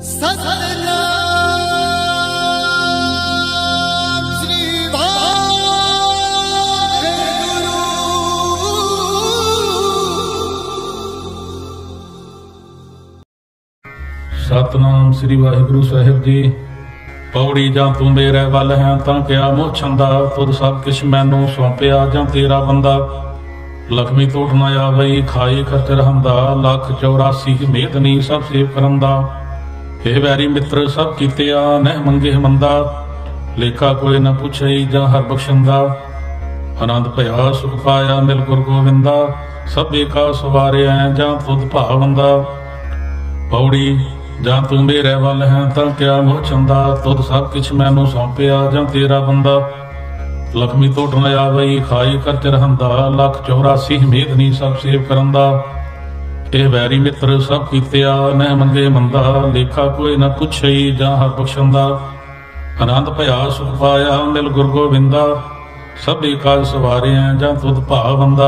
सतनाम श्री वाहेगुरु। सतनाम श्री वाहिगुरु साहिब जी। पौड़ी जां तू मेरे वल है तां क्या मोह छंदा, तुद सब किश मैनू सौंपिया जां तेरा बंदा। लक्ष्मी टूट न आवई खाई खर्च रहंदा, लख 84 मेदनी सब सेव करंदा। हे वैरी मित्र सब कीतिया नह मंगे मंदा, लेखा कोई न पुछई जां हर बख्शंदा। आनंद भया सुख पाया मिल गुर गोविंदा, सब एका सवारिया जां तुद भावंदा। पौड़ी जां तू मेरे वल है तां क्या मोह छंदा, तुद सब किछ मैनू सौंपिया जां तेरा बंदा। लक्ष्मी टूट न आवई खाई खर्च रहंदा, लख 84 मेदनी सब सेव करंदा। ए वैरी मित्र सब कीतिया नह मंगे मंदा, लेखा कोई न पुछई जां हर बख्शंदा। आनंद भया सुख पाया मिल गुर गोविंदा, सब एका सवारिया जां तुद भावंदा।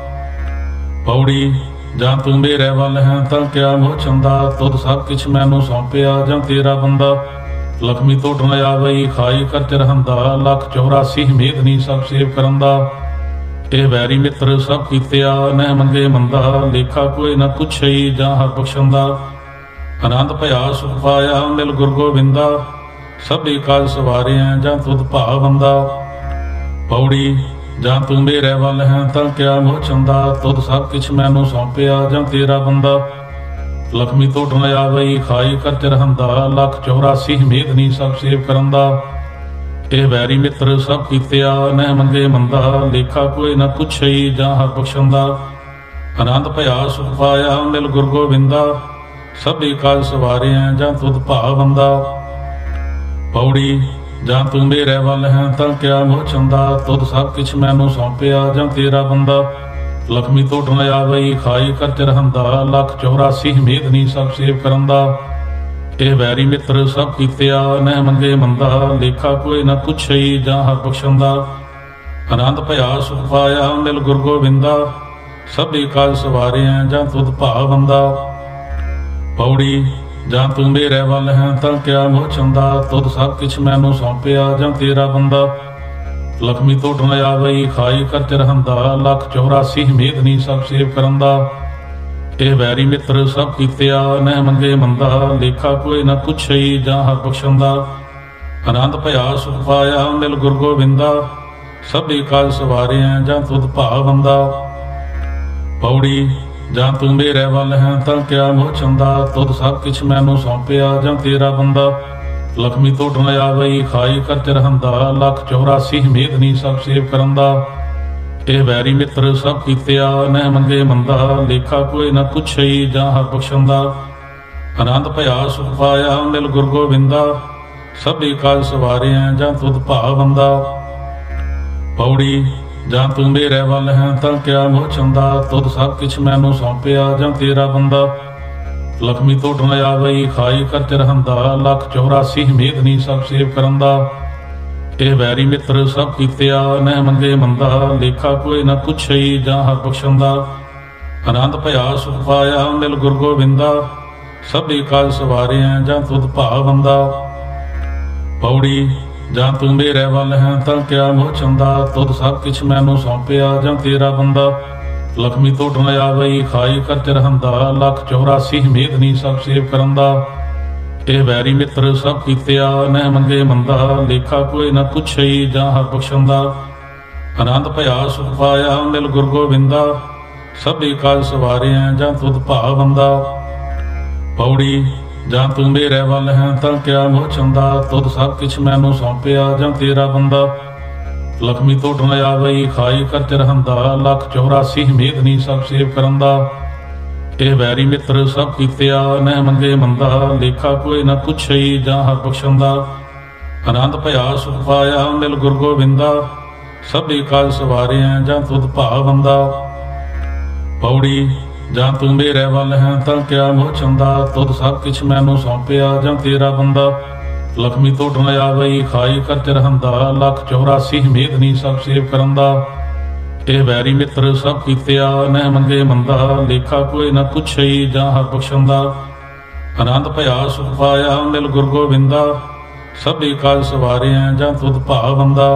पौड़ी जां तू मेरे वल है तां क्या मोह छंदा, तुद सब किछ मैनू सौंपिया जां तेरा बंदा। लक्ष्मी टूट न आवई खाई खर्च रहंदा, लख 84 मेदनी सब सेव करंदा। ए वैरी मित्र सब कीतिया नह मंगे मंदा, लेखा कोई न पुछई जां हर बख्शंदा। आनंद भया सुख पाया मिल गुर गोविंदा, सब एका सवारिया जां तुद भावंदा। पौड़ी जां तू मेरे वल है तां क्या मोह छंदा, तुद सब किछ मैनू सौंपिया जां तेरा बंदा। लक्ष्मी टूट न आवई खाई खर्च रहंदा, लख 84 मेदनी सब सेव करंदा। ए वैरी मित्र सब कीतिया नह मंगे मंदा, लेखा कोई न पुछई जां हर बख्शंदा। आनंद भया सुख पाया मिल गुर गोविंदा, सब एका सवारिया जां तुद भावंदा। पौड़ी जां तू मेरे वल है तां क्या मोह छंदा, तुद सब किछ मैनू सौंपिया जां तेरा बंदा। लक्ष्मी टूट न आवई खाई खर्च रहंदा, लख 84 मेदनी सब सेव करंदा। ए वैरी मित्र सब कीतिया नह मंगे मंदा, लेखा कोई न पुछई जां हर बख्शंदा। आनंद भया सुख पाया मिल गुर गोविंदा, सब एका सवारिया जां तुद भावंदा। पौड़ी जां तू मेरे वल है तां क्या मोह छंदा, तुद सब किछ मैनू सौंपिया जां तेरा बंदा। लक्ष्मी टूट न आवई खाई खर्च रहंदा, लख 84 मेदनी सब सेव करंदा। ए वैरी मित्र सब कीतिया नह मंगे मंदा, लेखा कोई न पुछई जां हर बख्शंदा। आनंद भया सुख पाया मिल गुर गोविंदा, सब एका सवारिया जां तुद भावंदा। पौड़ी जां तू मेरे वल है तां क्या मोह छंदा, तुद सब किछ मैनू सौंपिया जां तेरा बंदा। लक्ष्मी टूट न आवई खाई खर्च रहंदा, लख 84 मेदनी सब सेव करंदा। ए वैरी मित्र सब कीतिया नह मंगे मंदा, लेखा कोई न पुछई जां हर बख्शंदा। आनंद भया सुख पाया मिल गुर गोविंदा, सब एका सवारिया जां तुद भावंदा। पौड़ी जां तू मेरे वल है तां क्या मोह छंदा, तुद सब किछ मैनू सौंपिया जां तेरा बंदा। लक्ष्मी टूट न आवई खाई खर्च रहंदा, लख 84 मेदनी सब सेव करंदा। ए वैरी मित्र सब कीतिया नह मंगे मंदा, लेखा कोई न पुछई जां हर बख्शंदा। आनंद भया सुख पाया मिल गुर गोविंदा, सब एका सवारिया जां तुद भावंदा। पौड़ी जां तू मेरे वल है तां क्या मोह छंदा, तुद सब किछ मैनू सौंपिया जां तेरा बंदा। लक्ष्मी टूट न आवई खाई खर्च रहंदा, लख 84 मेदनी सब सेव करंदा। ए वैरी मित्र सब कीतिया नह मंगे मंदा, लेखा कोई न पुछई जां हर बख्शंदा। आनंद भया सुख पाया मिल गुर गोविंदा, सब एका सवारिया जां तुद भावंदा। पौड़ी जां तू मेरे वल है तां क्या मोह छंदा, तुद सब किछ मैनू सौंपिया जां तेरा बंदा। लक्ष्मी टूट न आवई खाई खर्च रहंदा, लख 84 मेदनी सब सेव करंदा। ए वैरी मित्र सब कीतिया नह मंगे मंदा, लेखा कोई न पुछई जां हर बख्शंदा। आनंद भया सुख पाया मिल गुर गोविंदा, सब एका सवारिया जां तुद भावंदा। पौड़ी जां तू मेरे वल है तां क्या मोह छंदा, तुद सब किछ मैनू सौंपिया जां तेरा बंदा। लक्ष्मी टूट न आवई खाई खर्च रहंदा, लख 84 मेदनी सब सेव करंदा। ए वैरी मित्र सब कीतिया नह मंगे मंदा, लेखा कोई न पुछई जां हर बख्शंदा। आनंद भया सुख पाया मिल गुर गोविंदा, सभी काज सवारिया जां तुद भावंदा।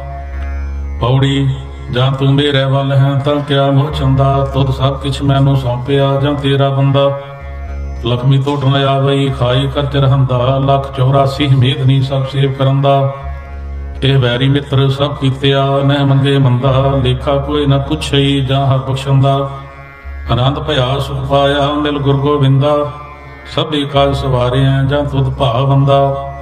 पौड़ी जां तू मेरे वल है तां क्या मोह चंदा, तुद सब किछ मैनू सौंपिया जां तेरा बंदा। लक्ष्मी तोड़ न आवई खाई कर चरहंदा, लख 84 मेदनी सब सेव करंदा। ਇਹ ਵੈਰੀ ਮਿੱਤਰ ਸਭ ਕੀਤਿਆ ਨਹਿ ਮੰਗੇ ਮੰਦਾ, ਲੇਖਾ ਕੋਈ ਨਾ ਪੁੱਛਈ ਜਾਂ ਹਰ ਬਖਸ਼ੰਦਾ। ਆਨੰਦ ਭਇਆ ਸੁਖ ਪਾਇਆ ਮਿਲ ਗੁਰ ਗੋਬਿੰਦਾ, ਸਭੀ ਕਾਜ ਸਵਾਰਿਆ ਜਾਂ ਤੁਧ ਭਾਵੰਦਾ।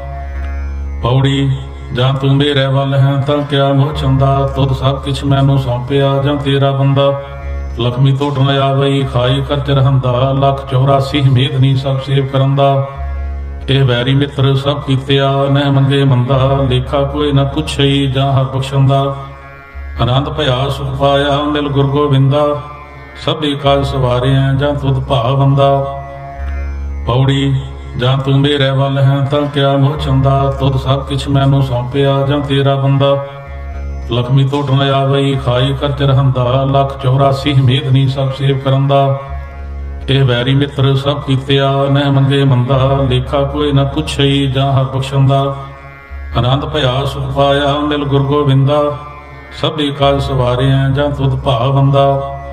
ਪੌੜੀ ਜਾਂ ਤੂੰ ਮੇਰੇ ਵੱਲ ਹੈ ਤਾਂ ਕਿਆ ਮੋਹ ਚੰਦਾ, ਤੁਧ ਸਭ ਕਿਛ ਮੈਨੂੰ ਸੌਂਪਿਆ ਜਾਂ ਤੇਰਾ ਬੰਦਾ। ਲక్ష్ਮੀ ਤੋੜ ਨ ਆਵਈ ਖਾਈ ਕਰ ਚਰਹੰਦਾ, ਲਖ 84 ਮੇਦਨੀ ਸਭ ਸੇਵ ਕਰੰਦਾ। ਇਹ ਵੈਰੀ ਮਿੱਤਰ ਸਭ ਕੀਤਿਆ ਨਹਿ ਮੰਗੇ ਮੰਦਾ, ਲੇਖਾ ਕੋਈ ਨਾ ਪੁੱਛਈ ਜਾਂ ਹਰ ਬਖਸ਼ੰਦਾ। ਆਨੰਦ ਭਇਆ ਸੁਖ ਪਾਇਆ ਮਿਲ ਗੁਰ ਗੋਬਿੰਦਾ, ਸਭੀ ਕਾਜ ਸਵਾਰਿਆ ਜਾਂ ਤੁਧ ਭਾਵੰਦਾ। ਪੌੜੀ ਜਾਂ ਤੂੰ ਮੇਰੇ ਵੱਲ ਹੈ ਤਾਂ ਕਿਆ ਮੋਹ ਚੰਦਾ, ਤੁਧ ਸਭ ਕਿਛ ਮੈਨੂੰ ਸੌਂਪਿਆ ਜਾਂ ਤੇਰਾ ਬੰਦਾ। ਲక్ష్ਮੀ ਤੋੜ ਨ ਆਵਈ ਖਾਈ ਕਰ ਚਰਹੰਦਾ, ਲਖ 84 ਮੇਦਨੀ ਸਭ ਸੇਵ ਕਰੰਦਾ। ਇਹ ਵੈਰੀ ਮਿੱਤਰ ਸਭ ਕੀਤਿਆ ਨਹਿ ਮੰਗੇ ਮੰਦਾ, ਲੇਖਾ ਕੋਈ ਨਾ ਪੁੱਛਈ ਜਾਂ ਹਰ ਬਖਸ਼ੰਦਾ। ਆਨੰਦ ਭਇਆ ਸੁਖ ਪਾਇਆ ਮਿਲ ਗੁਰ ਗੋਬਿੰਦਾ, ਸਭੀ ਕਾਜ ਸਵਾਰਿਆ ਜਾਂ ਤੁਧ ਭਾਵੰਦਾ।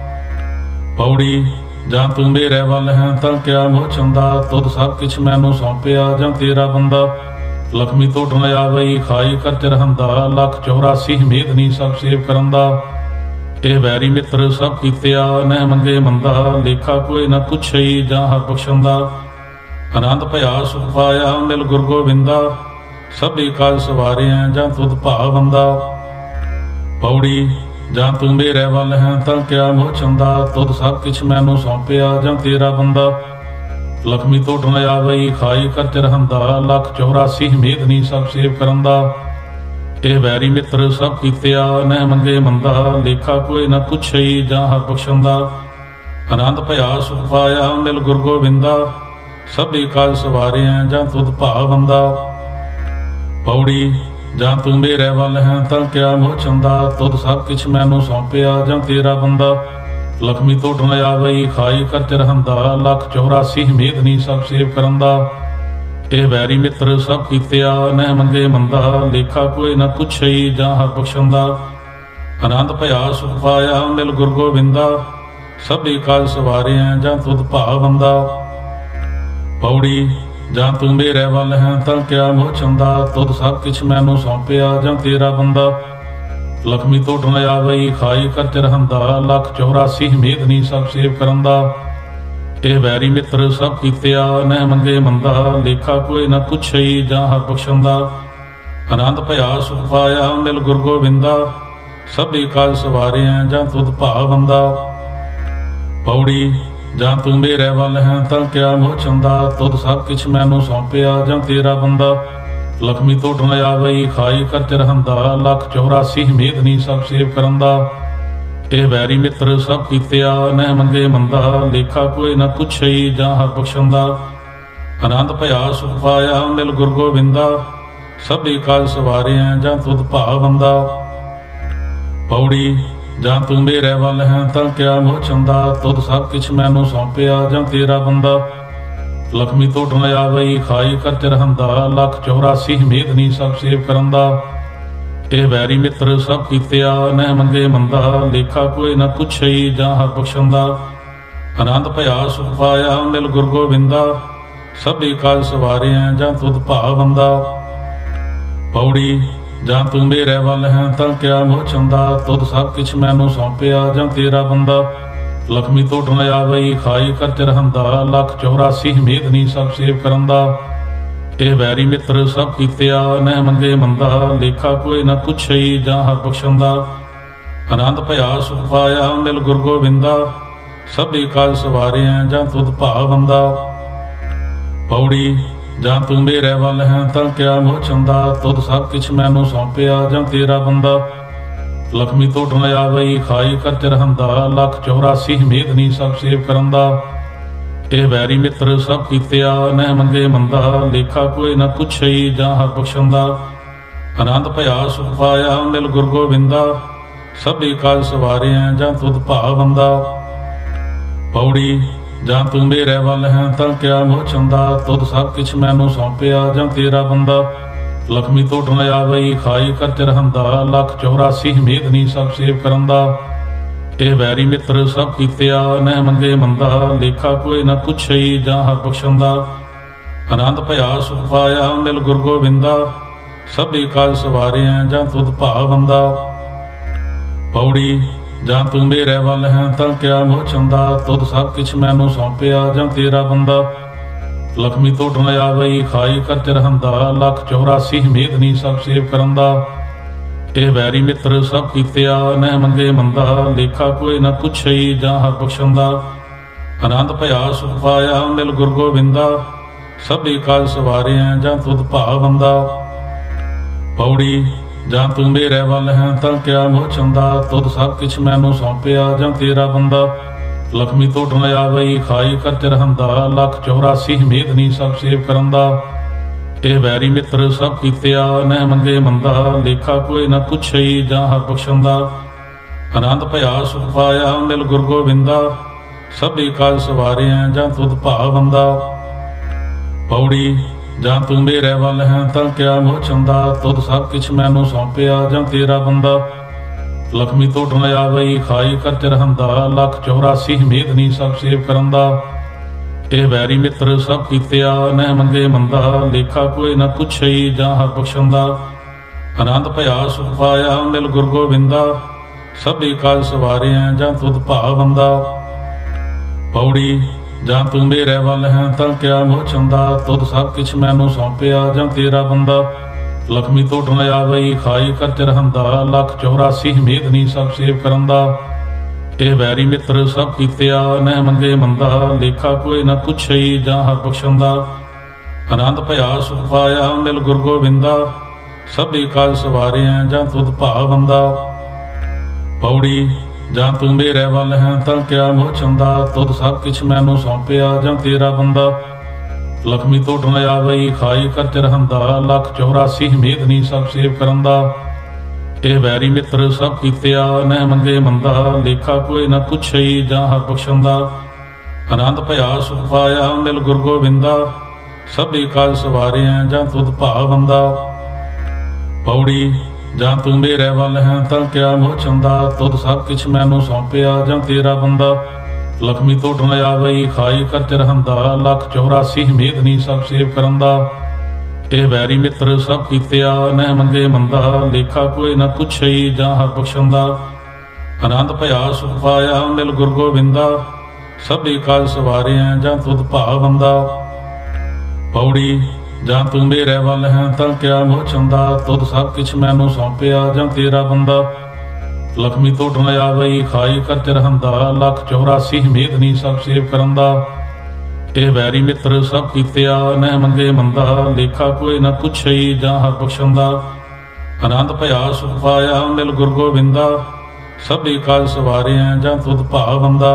ਪੌੜੀ ਜਾਂ ਤੂੰ ਮੇਰੇ ਵੱਲ ਹੈ ਤਾਂ ਕਿਆ ਮੋਹ ਚੰਦਾ, ਤੁਧ ਸਭ ਕਿਛ ਮੈਨੂੰ ਸੌਂਪਿਆ ਜਾਂ ਤੇਰਾ ਬੰਦਾ। ਲక్ష్ਮੀ ਤੋੜ ਨ ਆਵਈ ਖਾਈ ਕਰ ਚਰਹੰਦਾ, ਲਖ 84 ਮੇਦਨੀ ਸਭ ਸੇਵ ਕਰੰਦਾ। ਇਹ ਵੈਰੀ ਮਿੱਤਰ ਸਭ ਕੀਤਿਆ ਨਹਿ ਮੰਗੇ ਮੰਦਾ, ਲੇਖਾ ਕੋਈ ਨਾ ਪੁੱਛਈ ਜਾਂ ਹਰ ਬਖਸ਼ੰਦਾ। ਆਨੰਦ ਭਇਆ ਸੁਖ ਪਾਇਆ ਮਿਲ ਗੁਰ ਗੋਬਿੰਦਾ, ਸਭੀ ਕਾਜ ਸਵਾਰਿਆ ਜਾਂ ਤੁਧ ਭਾਵੰਦਾ। ਪੌੜੀ ਜਾਂ ਤੂੰ ਮੇਰੇ ਵੱਲ ਹੈ ਤਾਂ ਕਿਆ ਮੋਹ ਚੰਦਾ, ਤੁਧ ਸਭ ਕਿਛ ਮੈਨੂੰ ਸੌਂਪਿਆ ਜਾਂ ਤੇਰਾ ਬੰਦਾ। ਲక్ష్ਮੀ ਤੋੜ ਨ ਆਵਈ ਖਾਈ ਕਰ ਚਰਹੰਦਾ, ਲਖ 84 ਮੇਦਨੀ ਸਭ ਸੇਵ ਕਰੰਦਾ। ਇਹ ਵੈਰੀ ਮਿੱਤਰ ਸਭ ਕੀਤਿਆ ਨਹਿ ਮੰਗੇ ਮੰਦਾ, ਲੇਖਾ ਕੋਈ ਨਾ ਪੁੱਛਈ ਜਾਂ ਹਰ ਬਖਸ਼ੰਦਾ। ਆਨੰਦ ਭਇਆ ਸੁਖ ਪਾਇਆ ਮਿਲ ਗੁਰ ਗੋਬਿੰਦਾ, ਸਭੀ ਕਾਜ ਸਵਾਰਿਆ ਜਾਂ ਤੁਧ ਭਾਵੰਦਾ। ਪੌੜੀ ਜਾਂ ਤੂੰ ਮੇਰੇ ਵੱਲ ਹੈ ਤਾਂ ਕਿਆ ਮੋਹ ਚੰਦਾ, ਤੁਧ ਸਭ ਕਿਛ ਮੈਨੂੰ ਸੌਂਪਿਆ ਜਾਂ ਤੇਰਾ ਬੰਦਾ। ਲక్ష్ਮੀ ਤੋੜ ਨ ਆਵਈ ਖਾਈ ਕਰ ਚਰਹੰਦਾ, ਲਖ 84 ਮੇਦਨੀ ਸਭ ਸੇਵ ਕਰੰਦਾ। ਇਹ ਵੈਰੀ ਮਿੱਤਰ ਸਭ ਕੀਤਿਆ ਨਹਿ ਮੰਗੇ ਮੰਦਾ, ਲੇਖਾ ਕੋਈ ਨਾ ਪੁੱਛਈ ਜਾਂ ਹਰ ਬਖਸ਼ੰਦਾ। ਆਨੰਦ ਭਇਆ ਸੁਖ ਪਾਇਆ ਮਿਲ ਗੁਰ ਗੋਬਿੰਦਾ, ਸਭੀ ਕਾਜ ਸਵਾਰਿਆ ਜਾਂ ਤੁਧ ਭਾਵੰਦਾ। ਪੌੜੀ ਜਾਂ ਤੂੰ ਮੇਰੇ ਵੱਲ ਹੈ ਤਾਂ ਕਿਆ ਮੋਹ ਚੰਦਾ, ਤੁਧ ਸਭ ਕਿਛ ਮੈਨੂੰ ਸੌਂਪਿਆ ਜਾਂ ਤੇਰਾ ਬੰਦਾ। ਲక్ష్ਮੀ ਤੋੜ ਨ ਆਵਈ ਖਾਈ ਕਰ ਚਰਹੰਦਾ, ਲਖ 84 ਮੇਦਨੀ ਸਭ ਸੇਵ ਕਰੰਦਾ। ਇਹ ਵੈਰੀ ਮਿੱਤਰ ਸਭ ਕੀਤਿਆ ਨਹਿ ਮੰਗੇ ਮੰਦਾ, ਲੇਖਾ ਕੋਈ ਨਾ ਪੁੱਛਈ ਜਾਂ ਹਰ ਬਖਸ਼ੰਦਾ। ਆਨੰਦ ਭਇਆ ਸੁਖ ਪਾਇਆ ਮਿਲ ਗੁਰ ਗੋਬਿੰਦਾ, ਸਭੀ ਕਾਜ ਸਵਾਰਿਆ ਜਾਂ ਤੁਧ ਭਾਵੰਦਾ। ਪੌੜੀ ਜਾਂ ਤੂੰ ਮੇਰੇ ਵੱਲ ਹੈ ਤਾਂ ਕਿਆ ਮੋਹ ਚੰਦਾ, ਤੁਧ ਸਭ ਕਿਛ ਮੈਨੂੰ ਸੌਂਪਿਆ ਜਾਂ ਤੇਰਾ ਬੰਦਾ। ਲక్ష్ਮੀ ਤੋੜ ਨ ਆਵਈ ਖਾਈ ਕਰ ਚਰਹੰਦਾ, ਲਖ 84 ਮੇਦਨੀ ਸਭ ਸੇਵ ਕਰੰਦਾ। ਇਹ ਵੈਰੀ ਮਿੱਤਰ ਸਭ ਕੀਤਿਆ ਨਹਿ ਮੰਗੇ ਮੰਦਾ, ਲੇਖਾ ਕੋਈ ਨਾ ਪੁੱਛਈ ਜਾਂ ਹਰ ਬਖਸ਼ੰਦਾ। ਆਨੰਦ ਭਇਆ ਸੁਖ ਪਾਇਆ ਮਿਲ ਗੁਰ ਗੋਬਿੰਦਾ, ਸਭੀ ਕਾਜ ਸਵਾਰਿਆ ਜਾਂ ਤੁਧ ਭਾਵੰਦਾ। ਪੌੜੀ ਜਾਂ ਤੂੰ ਮੇਰੇ ਵੱਲ ਹੈ ਤਾਂ ਕਿਆ ਮੋਹ ਚੰਦਾ, ਤੁਧ ਸਭ ਕਿਛ ਮੈਨੂੰ ਸੌਂਪਿਆ ਜਾਂ ਤੇਰਾ ਬੰਦਾ। ਲక్ష్ਮੀ ਤੋੜ ਨ ਆਵਈ ਖਾਈ ਕਰ ਚਰਹੰਦਾ, ਲਖ 84 ਮੇਦਨੀ ਸਭ ਸੇਵ ਕਰੰਦਾ। ਇਹ ਵੈਰੀ ਮਿੱਤਰ ਸਭ ਕੀਤਿਆ ਨਹਿ ਮੰਗੇ ਮੰਦਾ, ਲੇਖਾ ਕੋਈ ਨਾ ਪੁੱਛਈ ਜਾਂ ਹਰ ਬਖਸ਼ੰਦਾ। ਆਨੰਦ ਭਇਆ ਸੁਖ ਪਾਇਆ ਮਿਲ ਗੁਰ ਗੋਬਿੰਦਾ, ਸਭੀ ਕਾਜ ਸਵਾਰਿਆ ਜਾਂ ਤੁਧ ਭਾਵੰਦਾ। ਪੌੜੀ ਜਾਂ ਤੂੰ ਮੇਰੇ ਵੱਲ ਹੈ ਤਾਂ ਕਿਆ ਮੋਹ ਚੰਦਾ, ਤੁਧ ਸਭ ਕਿਛ ਮੈਨੂੰ ਸੌਂਪਿਆ ਜਾਂ ਤੇਰਾ ਬੰਦਾ। ਲక్ష్ਮੀ ਤੋੜ ਨ ਆਵਈ ਖਾਈ ਕਰ ਚਰਹੰਦਾ, ਲਖ 84 ਮੇਦਨੀ ਸਭ ਸੇਵ ਕਰੰਦਾ। ਇਹ ਵੈਰੀ ਮਿੱਤਰ ਸਭ ਕੀਤਿਆ ਨਹਿ ਮੰਗੇ ਮੰਦਾ, ਲੇਖਾ ਕੋਈ ਨਾ ਪੁੱਛਈ ਜਾਂ ਹਰ ਬਖਸ਼ੰਦਾ। ਆਨੰਦ ਭਇਆ ਸੁਖ ਪਾਇਆ ਮਿਲ ਗੁਰ ਗੋਬਿੰਦਾ, ਸਭੀ ਕਾਜ ਸਵਾਰਿਆ ਜਾਂ ਤੁਧ ਭਾਵੰਦਾ। ਪੌੜੀ ਜਾਂ ਤੂੰ ਮੇਰੇ ਵੱਲ ਹੈ ਤਾਂ ਕਿਆ ਮੋਹ ਚੰਦਾ, ਤੁਧ ਸਭ ਕਿਛ ਮੈਨੂੰ ਸੌਂਪਿਆ ਜਾਂ ਤੇਰਾ ਬੰਦਾ। ਲక్ష్ਮੀ ਤੋੜ ਨ ਆਵਈ ਖਾਈ ਕਰ ਚਰਹੰਦਾ, ਲਖ 84 ਮੇਦਨੀ ਸਭ ਸੇਵ ਕਰੰਦਾ। ਇਹ ਵੈਰੀ ਮਿੱਤਰ ਸਭ ਕੀਤਿਆ ਨਹਿ ਮੰਗੇ ਮੰਦਾ, ਲੇਖਾ ਕੋਈ ਨਾ ਪੁੱਛਈ ਜਾਂ ਹਰ ਬਖਸ਼ੰਦਾ। ਆਨੰਦ ਭਇਆ ਸੁਖ ਪਾਇਆ ਮਿਲ ਗੁਰ ਗੋਬਿੰਦਾ, ਸਭੀ ਕਾਜ ਸਵਾਰਿਆ ਜਾਂ ਤੁਧ ਭਾਵੰਦਾ। ਪੌੜੀ ਜਾਂ ਤੂੰ ਮੇਰੇ ਵੱਲ ਹੈ ਤਾਂ ਕਿਆ ਮੋਹ ਚੰਦਾ, ਤੁਧ ਸਭ ਕਿਛ ਮੈਨੂੰ ਸੌਂਪਿਆ ਜਾਂ ਤੇਰਾ ਬੰਦਾ। ਲਖਮੀ ਟੋਟਣ ਆਵਈ ਖਾਈ ਕਰ ਚਰਹੰਦਾ, ਲੱਖ 84 ਮੇਦਨੀ ਸਭ ਸੇਵ ਕਰੰਦਾ। ਇਹ ਵੈਰੀ ਮਿੱਤਰ ਸਭ ਕੀਤਿਆ ਨਹਿ ਮੰਗੇ ਮੰਦਾ, ਲੇਖਾ ਕੋਈ ਨਾ ਪੁੱਛਈ ਜਾਂ ਹਰ ਬਖਸ਼ੰਦਾ। ਆਨੰਦ ਭਇਆ ਸੁਖ ਪਾਇਆ ਮਿਲ ਗੁਰ ਗੋਬਿੰਦਾ, ਸਭੇ ਕਾਜ ਸਵਾਰਿਆ ਜਾਂ ਤੁਧ ਭਾਵੰਦਾ। ਪੌੜੀ ਜਾਂ ਤੂੰ ਮੇਰੇ ਵੱਲ ਹੈ ਤਾਂ ਕਿਆ ਮੋਹ ਚੰਦਾ, ਤੁਧ ਸਭ ਕਿਛ ਮੈਨੂੰ ਸੌਂਪਿਆ ਜਾਂ ਤੇਰਾ ਬੰਦਾ। ਲਖਮੀ ਟੋਟਣ ਆਵਈ ਖਾਈ ਕਰ ਚਰਹੰਦਾ, ਲੱਖ 84 ਮੇਦਨੀ ਸਭ ਸੇਵ ਕਰੰਦਾ। ਇਹ ਵੈਰੀ ਮਿੱਤਰ ਸਭ ਕੀਤਿਆ ਨਹਿ ਮੰਗੇ ਮੰਦਾ, ਲੇਖਾ ਕੋਈ ਨਾ ਪੁੱਛਈ ਜਾਂ ਹਰ ਬਖਸ਼ੰਦਾ। ਆਨੰਦ ਭਇਆ ਸੁਖ ਪਾਇਆ ਮਿਲ ਗੁਰ ਗੋਬਿੰਦਾ, ਸਭੇ ਕਾਜ ਸਵਾਰਿਆ ਜਾਂ ਤੁਧ ਭਾਵੰਦਾ। ਪੌੜੀ ਜਾਂ ਤੂੰ ਮੇਰੇ ਵੱਲ ਹੈ ਤਾਂ ਕਿਆ ਮੋਹ ਚੰਦਾ, ਤੁਧ ਸਭ ਕਿਛ ਮੈਨੂੰ ਸੌਂਪਿਆ ਜਾਂ ਤੇਰਾ ਬੰਦਾ। ਲਖਮੀ ਟੋਟਣ ਆਵਈ ਖਾਈ ਕਰ ਚਰਹੰਦਾ, ਲੱਖ 84 ਮੇਦਨੀ ਸਭ ਸੇਵ ਕਰੰਦਾ। ਇਹ ਵੈਰੀ ਮਿੱਤਰ ਸਭ ਕੀਤਿਆ ਨਹਿ ਮੰਗੇ ਮੰਦਾ, ਲੇਖਾ ਕੋਈ ਨਾ ਪੁੱਛਈ ਜਾਂ ਹਰ ਬਖਸ਼ੰਦਾ। ਆਨੰਦ ਭਇਆ ਸੁਖ ਪਾਇਆ ਮਿਲ ਗੁਰ ਗੋਬਿੰਦਾ, ਸਭੇ ਕਾਜ ਸਵਾਰਿਆ ਜਾਂ ਤੁਧ ਭਾਵੰਦਾ। ਪੌੜੀ ਜਾਂ ਤੂੰ ਮੇਰੇ ਵੱਲ ਹੈ ਤਾਂ ਕਿਆ ਮੋਹ ਚੰਦਾ, ਤੁਧ ਸਭ ਕਿਛ ਮੈਨੂੰ ਸੌਂਪਿਆ ਜਾਂ ਤੇਰਾ ਬੰਦਾ। ਲਖਮੀ ਟੋਟਣ ਆਵਈ ਖਾਈ ਕਰ ਚਰਹੰਦਾ, ਲੱਖ 84 ਮੇਦਨੀ ਸਭ ਸੇਵ ਕਰੰਦਾ। ਇਹ ਵੈਰੀ ਮਿੱਤਰ ਸਭ ਕੀਤਿਆ ਨਹਿ ਮੰਗੇ ਮੰਦਾ, ਲੇਖਾ ਕੋਈ ਨਾ ਪੁੱਛਈ ਜਾਂ ਹਰ ਬਖਸ਼ੰਦਾ। ਆਨੰਦ ਭਇਆ ਸੁਖ ਪਾਇਆ ਮਿਲ ਗੁਰ ਗੋਬਿੰਦਾ, ਸਭੇ ਕਾਜ ਸਵਾਰਿਆ ਜਾਂ ਤੁਧ ਭਾਵੰਦਾ। ਪੌੜੀ ਜਾਂ ਤੂੰ ਮੇਰੇ ਵੱਲ ਹੈ ਤਾਂ ਕਿਆ ਮੋਹ ਚੰਦਾ, ਤੁਧ ਸਭ ਕਿਛ ਮੈਨੂੰ ਸੌਂਪਿਆ ਜਾਂ ਤੇਰਾ ਬੰਦਾ। ਲਖਮੀ ਟੋਟਣ ਆਵਈ ਖਾਈ ਕਰ ਚਰਹੰਦਾ, ਲੱਖ 84 ਮੇਦਨੀ ਸਭ ਸੇਵ ਕਰੰਦਾ। ਇਹ ਵੈਰੀ ਮਿੱਤਰ ਸਭ ਕੀਤਿਆ ਨਹਿ ਮੰਗੇ ਮੰਦਾ, ਲੇਖਾ ਕੋਈ ਨਾ ਪੁੱਛਈ ਜਾਂ ਹਰ ਬਖਸ਼ੰਦਾ। ਆਨੰਦ ਭਇਆ ਸੁਖ ਪਾਇਆ ਮਿਲ ਗੁਰ ਗੋਬਿੰਦਾ, ਸਭੇ ਕਾਜ ਸਵਾਰਿਆ ਜਾਂ ਤੁਧ ਭਾਵੰਦਾ। ਪੌੜੀ ਜਾਂ ਤੂੰ ਮੇਰੇ ਵੱਲ ਹੈ ਤਾਂ ਕਿਆ ਮੋਹ ਚੰਦਾ, ਤੁਧ ਸਭ ਕਿਛ ਮੈਨੂੰ ਸੌਂਪਿਆ ਜਾਂ ਤੇਰਾ ਬੰਦਾ। ਲਖਮੀ ਟੋਟਣ ਆਵਈ ਖਾਈ ਕਰ ਚਰਹੰਦਾ, ਲੱਖ 84 ਮੇਦਨੀ ਸਭ ਸੇਵ ਕਰੰਦਾ। ਇਹ ਵੈਰੀ ਮਿੱਤਰ ਸਭ ਕੀਤਿਆ ਨਹਿ ਮੰਗੇ ਮੰਦਾ, ਲੇਖਾ ਕੋਈ ਨਾ ਪੁੱਛਈ ਜਾਂ ਹਰ ਬਖਸ਼ੰਦਾ। ਆਨੰਦ ਭਇਆ ਸੁਖ ਪਾਇਆ ਮਿਲ ਗੁਰ ਗੋਬਿੰਦਾ, ਸਭੇ ਕਾਜ ਸਵਾਰਿਆ ਜਾਂ ਤੁਧ ਭਾਵੰਦਾ। ਪੌੜੀ ਜਾਂ ਤੂੰ ਮੇਰੇ ਵੱਲ ਹੈ ਤਾਂ ਕਿਆ ਮੋਹ ਚੰਦਾ, ਤੁਧ ਸਭ ਕਿਛ ਮੈਨੂੰ ਸੌਂਪਿਆ ਜਾਂ ਤੇਰਾ ਬੰਦਾ। ਲਖਮੀ ਟੋਟਣ ਆਵਈ ਖਾਈ ਕਰ ਚਰਹੰਦਾ, ਲੱਖ 84 ਮੇਦਨੀ ਸਭ ਸੇਵ ਕਰੰਦਾ। ਇਹ ਵੈਰੀ ਮਿੱਤਰ ਸਭ ਕੀਤਿਆ ਨਹਿ ਮੰਗੇ ਮੰਦਾ, ਲੇਖਾ ਕੋਈ ਨਾ ਪੁੱਛਈ ਜਾਂ ਹਰ ਬਖਸ਼ੰਦਾ। ਆਨੰਦ ਭਇਆ ਸੁਖ ਪਾਇਆ ਮਿਲ ਗੁਰ ਗੋਬਿੰਦਾ, ਸਭੇ ਕਾਜ ਸਵਾਰਿਆ ਜਾਂ ਤੁਧ ਭਾਵੰਦਾ। ਪੌੜੀ ਜਾਂ ਤੂੰ ਮੇਰੇ ਵੱਲ ਹੈ ਤਾਂ ਕਿਆ ਮੋਹ ਚੰਦਾ, ਤੁਧ ਸਭ ਕਿਛ ਮੈਨੂੰ ਸੌਂਪਿਆ ਜਾਂ ਤੇਰਾ ਬੰਦਾ। ਲਖਮੀ ਟੋਟਣ ਆਵਈ ਖਾਈ ਕਰ ਚਰਹੰਦਾ, ਲੱਖ 84 ਮੇਦਨੀ ਸਭ ਸੇਵ ਕਰੰਦਾ। ਇਹ ਵੈਰੀ ਮਿੱਤਰ ਸਭ ਕੀਤਿਆ ਨਹਿ ਮੰਗੇ ਮੰਦਾ, ਲੇਖਾ ਕੋਈ ਨਾ ਪੁੱਛਈ ਜਾਂ ਹਰ ਬਖਸ਼ੰਦਾ। ਆਨੰਦ ਭਇਆ ਸੁਖ ਪਾਇਆ ਮਿਲ ਗੁਰ ਗੋਬਿੰਦਾ, ਸਭੇ ਕਾਜ ਸਵਾਰਿਆ ਜਾਂ ਤੁਧ ਭਾਵੰਦਾ।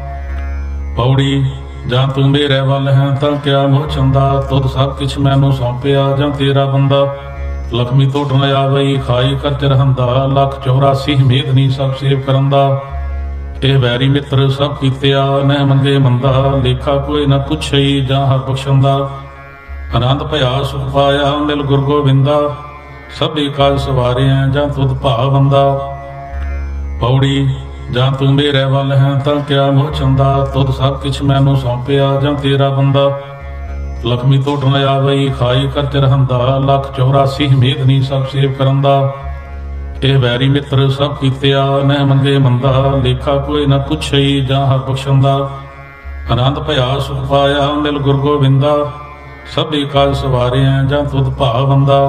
ਪੌੜੀ ਜਾਂ ਤੂੰ ਮੇਰੇ ਵੱਲ ਹੈ ਤਾਂ ਕਿਆ ਮੋਹ ਚੰਦਾ, ਤੁਧ ਸਭ ਕਿਛ ਮੈਨੂੰ ਸੌਂਪਿਆ ਜਾਂ ਤੇਰਾ ਬੰਦਾ। ਲਖਮੀ ਟੋਟਣ ਆਵਈ ਖਾਈ ਕਰ ਚਰਹੰਦਾ, ਲੱਖ 84 ਮੇਦਨੀ ਸਭ ਸੇਵ ਕਰੰਦਾ। ਇਹ ਵੈਰੀ ਮਿੱਤਰ ਸਭ ਕੀਤਿਆ ਨਹਿ ਮੰਗੇ ਮੰਦਾ, ਲੇਖਾ ਕੋਈ ਨਾ ਪੁੱਛਈ ਜਾਂ ਹਰ ਬਖਸ਼ੰਦਾ। ਆਨੰਦ ਭਇਆ ਸੁਖ ਪਾਇਆ ਮਿਲ ਗੁਰ ਗੋਬਿੰਦਾ, ਸਭੇ ਕਾਜ ਸਵਾਰਿਆ ਜਾਂ ਤੁਧ ਭਾਵੰਦਾ। ਪੌੜੀ ਜਾਂ ਤੂੰ ਮੇਰੇ ਵੱਲ ਹੈ ਤਾਂ ਕਿਆ ਮੋਹ ਚੰਦਾ, ਤੁਧ ਸਭ ਕਿਛ ਮੈਨੂੰ ਸੌਂਪਿਆ ਜਾਂ ਤੇਰਾ ਬੰਦਾ। ਲਖਮੀ ਟੋਟਣ ਆਵਈ ਖਾਈ ਕਰ ਚਰਹੰਦਾ, ਲੱਖ 84 ਮੇਦਨੀ ਸਭ ਸੇਵ ਕਰੰਦਾ। ਇਹ ਵੈਰੀ ਮਿੱਤਰ ਸਭ ਕੀਤਿਆ ਨਹਿ ਮੰਗੇ ਮੰਦਾ, ਲੇਖਾ ਕੋਈ ਨਾ ਪੁੱਛਈ ਜਾਂ ਹਰ ਬਖਸ਼ੰਦਾ। ਆਨੰਦ ਭਇਆ ਸੁਖ ਪਾਇਆ ਮਿਲ ਗੁਰ ਗੋਬਿੰਦਾ, ਸਭੇ ਕਾਜ ਸਵਾਰਿਆ ਜਾਂ ਤੁਧ ਭਾਵੰਦਾ।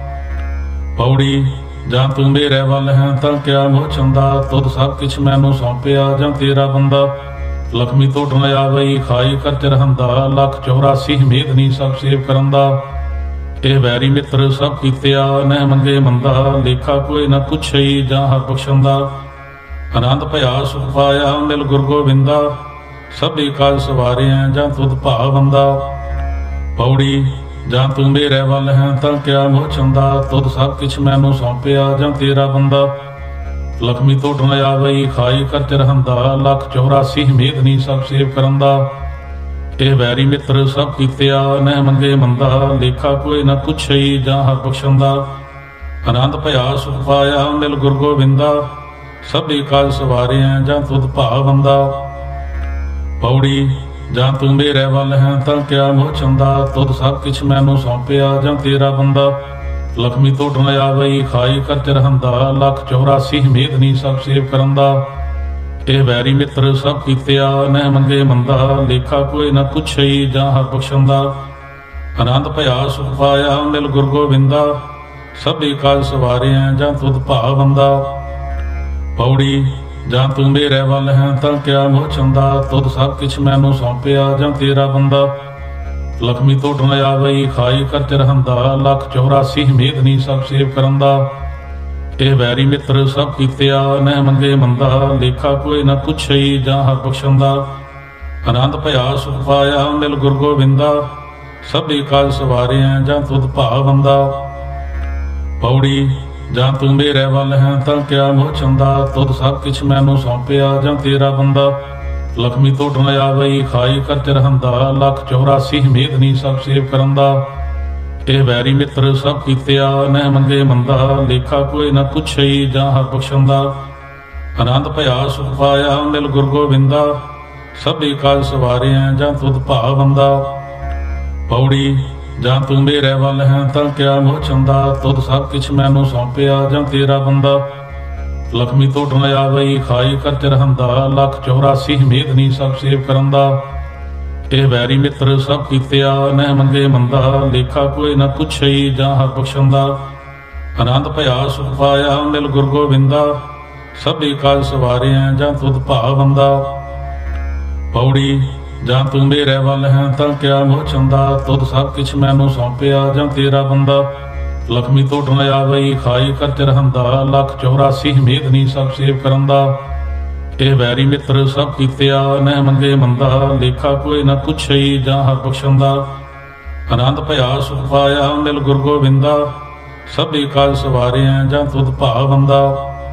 ਪੌੜੀ ਜਾਂ ਤੂੰ ਮੇਰੇ ਵੱਲ ਹੈ ਤਾਂ ਕਿਆ ਮੋਹ ਚੰਦਾ, ਤੁਧ ਸਭ ਕਿਛ ਮੈਨੂੰ ਸੌਂਪਿਆ ਜਾਂ ਤੇਰਾ ਬੰਦਾ। ਲਖਮੀ ਟੋਟਣ ਆਵਈ ਖਾਈ ਕਰ ਚਰਹੰਦਾ, ਲੱਖ 84 ਮੇਦਨੀ ਸਭ ਸੇਵ ਕਰੰਦਾ। ਇਹ ਵੈਰੀ ਮਿੱਤਰ ਸਭ ਕੀਤਿਆ ਨਹਿ ਮੰਗੇ ਮੰਦਾ, ਲੇਖਾ ਕੋਈ ਨਾ ਪੁੱਛਈ ਜਾਂ ਹਰ ਬਖਸ਼ੰਦਾ। ਆਨੰਦ ਭਇਆ ਸੁਖ ਪਾਇਆ ਮਿਲ ਗੁਰ ਗੋਬਿੰਦਾ, ਸਭੇ ਕਾਜ ਸਵਾਰਿਆ ਜਾਂ ਤੁਧ ਭਾਵੰਦਾ। ਪੌੜੀ ਜਾਂ ਤੂੰ ਮੇਰੇ ਵੱਲ ਹੈ ਤਾਂ ਕਿਆ ਮੋਹ ਚੰਦਾ, ਤੁਧ ਸਭ ਕਿਛ ਮੈਨੂੰ ਸੌਂਪਿਆ ਜਾਂ ਤੇਰਾ ਬੰਦਾ। ਲਖਮੀ ਟੋਟਣ ਆਵਈ ਖਾਈ ਕਰ ਚਰਹੰਦਾ, ਲੱਖ 84 ਮੇਦਨੀ ਸਭ ਸੇਵ ਕਰੰਦਾ। ਇਹ ਵੈਰੀ ਮਿੱਤਰ ਸਭ ਕੀਤਿਆ ਨਹਿ ਮੰਗੇ ਮੰਦਾ, ਲੇਖਾ ਕੋਈ ਨ ਪੁੱਛਈ ਜਾਂ ਹਰ ਬਖਸ਼ੰਦਾ। ਆਨੰਦ ਭਇਆ ਸੁਖ ਪਾਇਆ ਮਿਲ ਗੁਰ ਗੋਬਿੰਦਾ, ਸਭੀ ਕਾਜ ਸਵਾਰਿਆ ਜਾਂ ਤੁਧ ਭਾਵੰਦਾ। ਪੌੜੀ ਜਾਂ ਤੂੰ ਮੇਰੇ ਵੱਲ ਹੈ ਤਾਂ ਕਿਆ ਮੋਹ ਚੰਦਾ, ਤੁਧ ਸਭ ਕਿਛ ਮੈਨੂੰ ਸੌਂਪਿਆ ਜਾਂ ਤੇਰਾ ਬੰਦਾ। ਲਖਮੀ ਤੋੜ ਨ ਆਵਈ ਖਾਈ ਕਰ ਚ ਰਹੰਦਾ, ਲੱਖ 84 ਮੇਦਨੀ ਸਭ ਸੇਵ ਕਰੰਦਾ। ਇਹ ਵੈਰੀ ਮਿੱਤਰ ਸਭ ਕੀਤਿਆ ਨਹਿ ਮੰਗੇ ਮੰਦਾ, ਲੇਖਾ ਕੋਈ ਨ ਪੁੱਛਈ ਜਾਂ ਹਰ ਬਖਸ਼ੰਦਾ। ਆਨੰਦ ਭਇਆ ਸੁਖ ਪਾਇਆ ਮਿਲ ਗੁਰ ਗੋਬਿੰਦਾ, ਸਭੀ ਕਾਜ ਸਵਾਰਿਆ ਜਾਂ ਤੁਧ ਭਾਵੰਦਾ। ਪੌੜੀ ਜਾਂ ਤੂੰ ਮੇਰੇ ਵੱਲ ਹੈ ਤਾਂ ਕਿਆ ਮੋਹ ਚੰਦਾ, ਤੁਧ ਸਭ ਕਿਛ ਮੈਨੂੰ ਸੌਂਪਿਆ ਜਾਂ ਤੇਰਾ ਬੰਦਾ। ਲਖਮੀ ਤੋੜ ਨ ਆਵਈ ਖਾਈ ਕਰ ਚ ਰਹੰਦਾ, ਲੱਖ 84 ਮੇਦਨੀ ਸਭ ਸੇਵ ਕਰੰਦਾ। ਇਹ ਵੈਰੀ ਮਿੱਤਰ ਸਭ ਕੀਤਿਆ ਨਹਿ ਮੰਗੇ ਮੰਦਾ, ਲੇਖਾ ਕੋਈ ਨ ਪੁੱਛਈ ਜਾਂ ਹਰ ਬਖਸ਼ੰਦਾ। ਆਨੰਦ ਭਇਆ ਸੁਖ ਪਾਇਆ ਮਿਲ ਗੁਰ ਗੋਬਿੰਦਾ, ਸਭੀ ਕਾਜ ਸਵਾਰਿਆ ਜਾਂ ਤੁਧ ਭਾਵੰਦਾ। ਪੌੜੀ ਜਾਂ ਤੂੰ ਮੇਰੇ ਵੱਲ ਹੈ ਤਾਂ ਕਿਆ ਮੋਹ ਚੰਦਾ, ਤੁਧ ਸਭ ਕਿਛ ਮੈਨੂੰ ਸੌਂਪਿਆ ਜਾਂ ਤੇਰਾ ਬੰਦਾ। ਲਖਮੀ ਤੋੜ ਨ ਆਵਈ ਖਾਈ ਕਰ ਚ ਰਹੰਦਾ, ਲੱਖ 84 ਮੇਦਨੀ ਸਭ ਸੇਵ ਕਰੰਦਾ। ਇਹ ਵੈਰੀ ਮਿੱਤਰ ਸਭ ਕੀਤਿਆ ਨਹਿ ਮੰਗੇ ਮੰਦਾ, ਲੇਖਾ ਕੋਈ ਨ ਪੁੱਛਈ ਜਾਂ ਹਰ ਬਖਸ਼ੰਦਾ। ਆਨੰਦ ਭਇਆ ਸੁਖ ਪਾਇਆ ਮਿਲ ਗੁਰ ਗੋਬਿੰਦਾ, ਸਭੀ ਕਾਜ ਸਵਾਰਿਆ ਜਾਂ ਤੁਧ ਭਾਵੰਦਾ। ਪੌੜੀ ਜਾਂ ਤੂੰ ਮੇਰੇ ਵੱਲ ਹੈ ਤਾਂ ਕਿਆ ਮੋਹ ਚੰਦਾ, ਤੁਧ ਸਭ ਕਿਛ ਮੈਨੂੰ ਸੌਂਪਿਆ ਜਾਂ ਤੇਰਾ ਬੰਦਾ। ਲਖਮੀ ਤੋੜ ਨ ਆਵਈ ਖਾਈ ਕਰ ਚ ਰਹੰਦਾ, ਲੱਖ 84 ਮੇਦਨੀ ਸਭ ਸੇਵ ਕਰੰਦਾ। ਇਹ ਵੈਰੀ ਮਿੱਤਰ ਸਭ ਕੀਤਿਆ ਨਹਿ ਮੰਗੇ ਮੰਦਾ, ਲੇਖਾ ਕੋਈ ਨ ਪੁੱਛਈ ਜਾਂ ਹਰ ਬਖਸ਼ੰਦਾ। ਆਨੰਦ ਭਇਆ ਸੁਖ ਪਾਇਆ ਮਿਲ ਗੁਰ ਗੋਬਿੰਦਾ, ਸਭੀ ਕਾਜ ਸਵਾਰਿਆ ਜਾਂ ਤੁਧ ਭਾਵੰਦਾ। ਪੌੜੀ ਜਾਂ ਤੂੰ ਮੇਰੇ ਵੱਲ ਹੈ ਤਾਂ ਕਿਆ ਮੋਹ ਚੰਦਾ, ਤੁਧ ਸਭ ਕਿਛ ਮੈਨੂੰ ਸੌਂਪਿਆ ਜਾਂ ਤੇਰਾ ਬੰਦਾ। ਲਖਮੀ ਤੋੜ ਨ ਆਵਈ ਖਾਈ ਕਰ ਚ ਰਹੰਦਾ, ਲੱਖ 84 ਮੇਦਨੀ ਸਭ ਸੇਵ ਕਰੰਦਾ। ਇਹ ਵੈਰੀ ਮਿੱਤਰ ਸਭ ਕੀਤਿਆ ਨਹਿ ਮੰਗੇ ਮੰਦਾ, ਲੇਖਾ ਕੋਈ ਨ ਪੁੱਛਈ ਜਾਂ ਹਰ ਬਖਸ਼ੰਦਾ। ਆਨੰਦ ਭਇਆ ਸੁਖ ਪਾਇਆ ਮਿਲ ਗੁਰ ਗੋਬਿੰਦਾ, ਸਭੀ ਕਾਜ ਸਵਾਰਿਆ ਜਾਂ ਤੁਧ ਭਾਵੰਦਾ।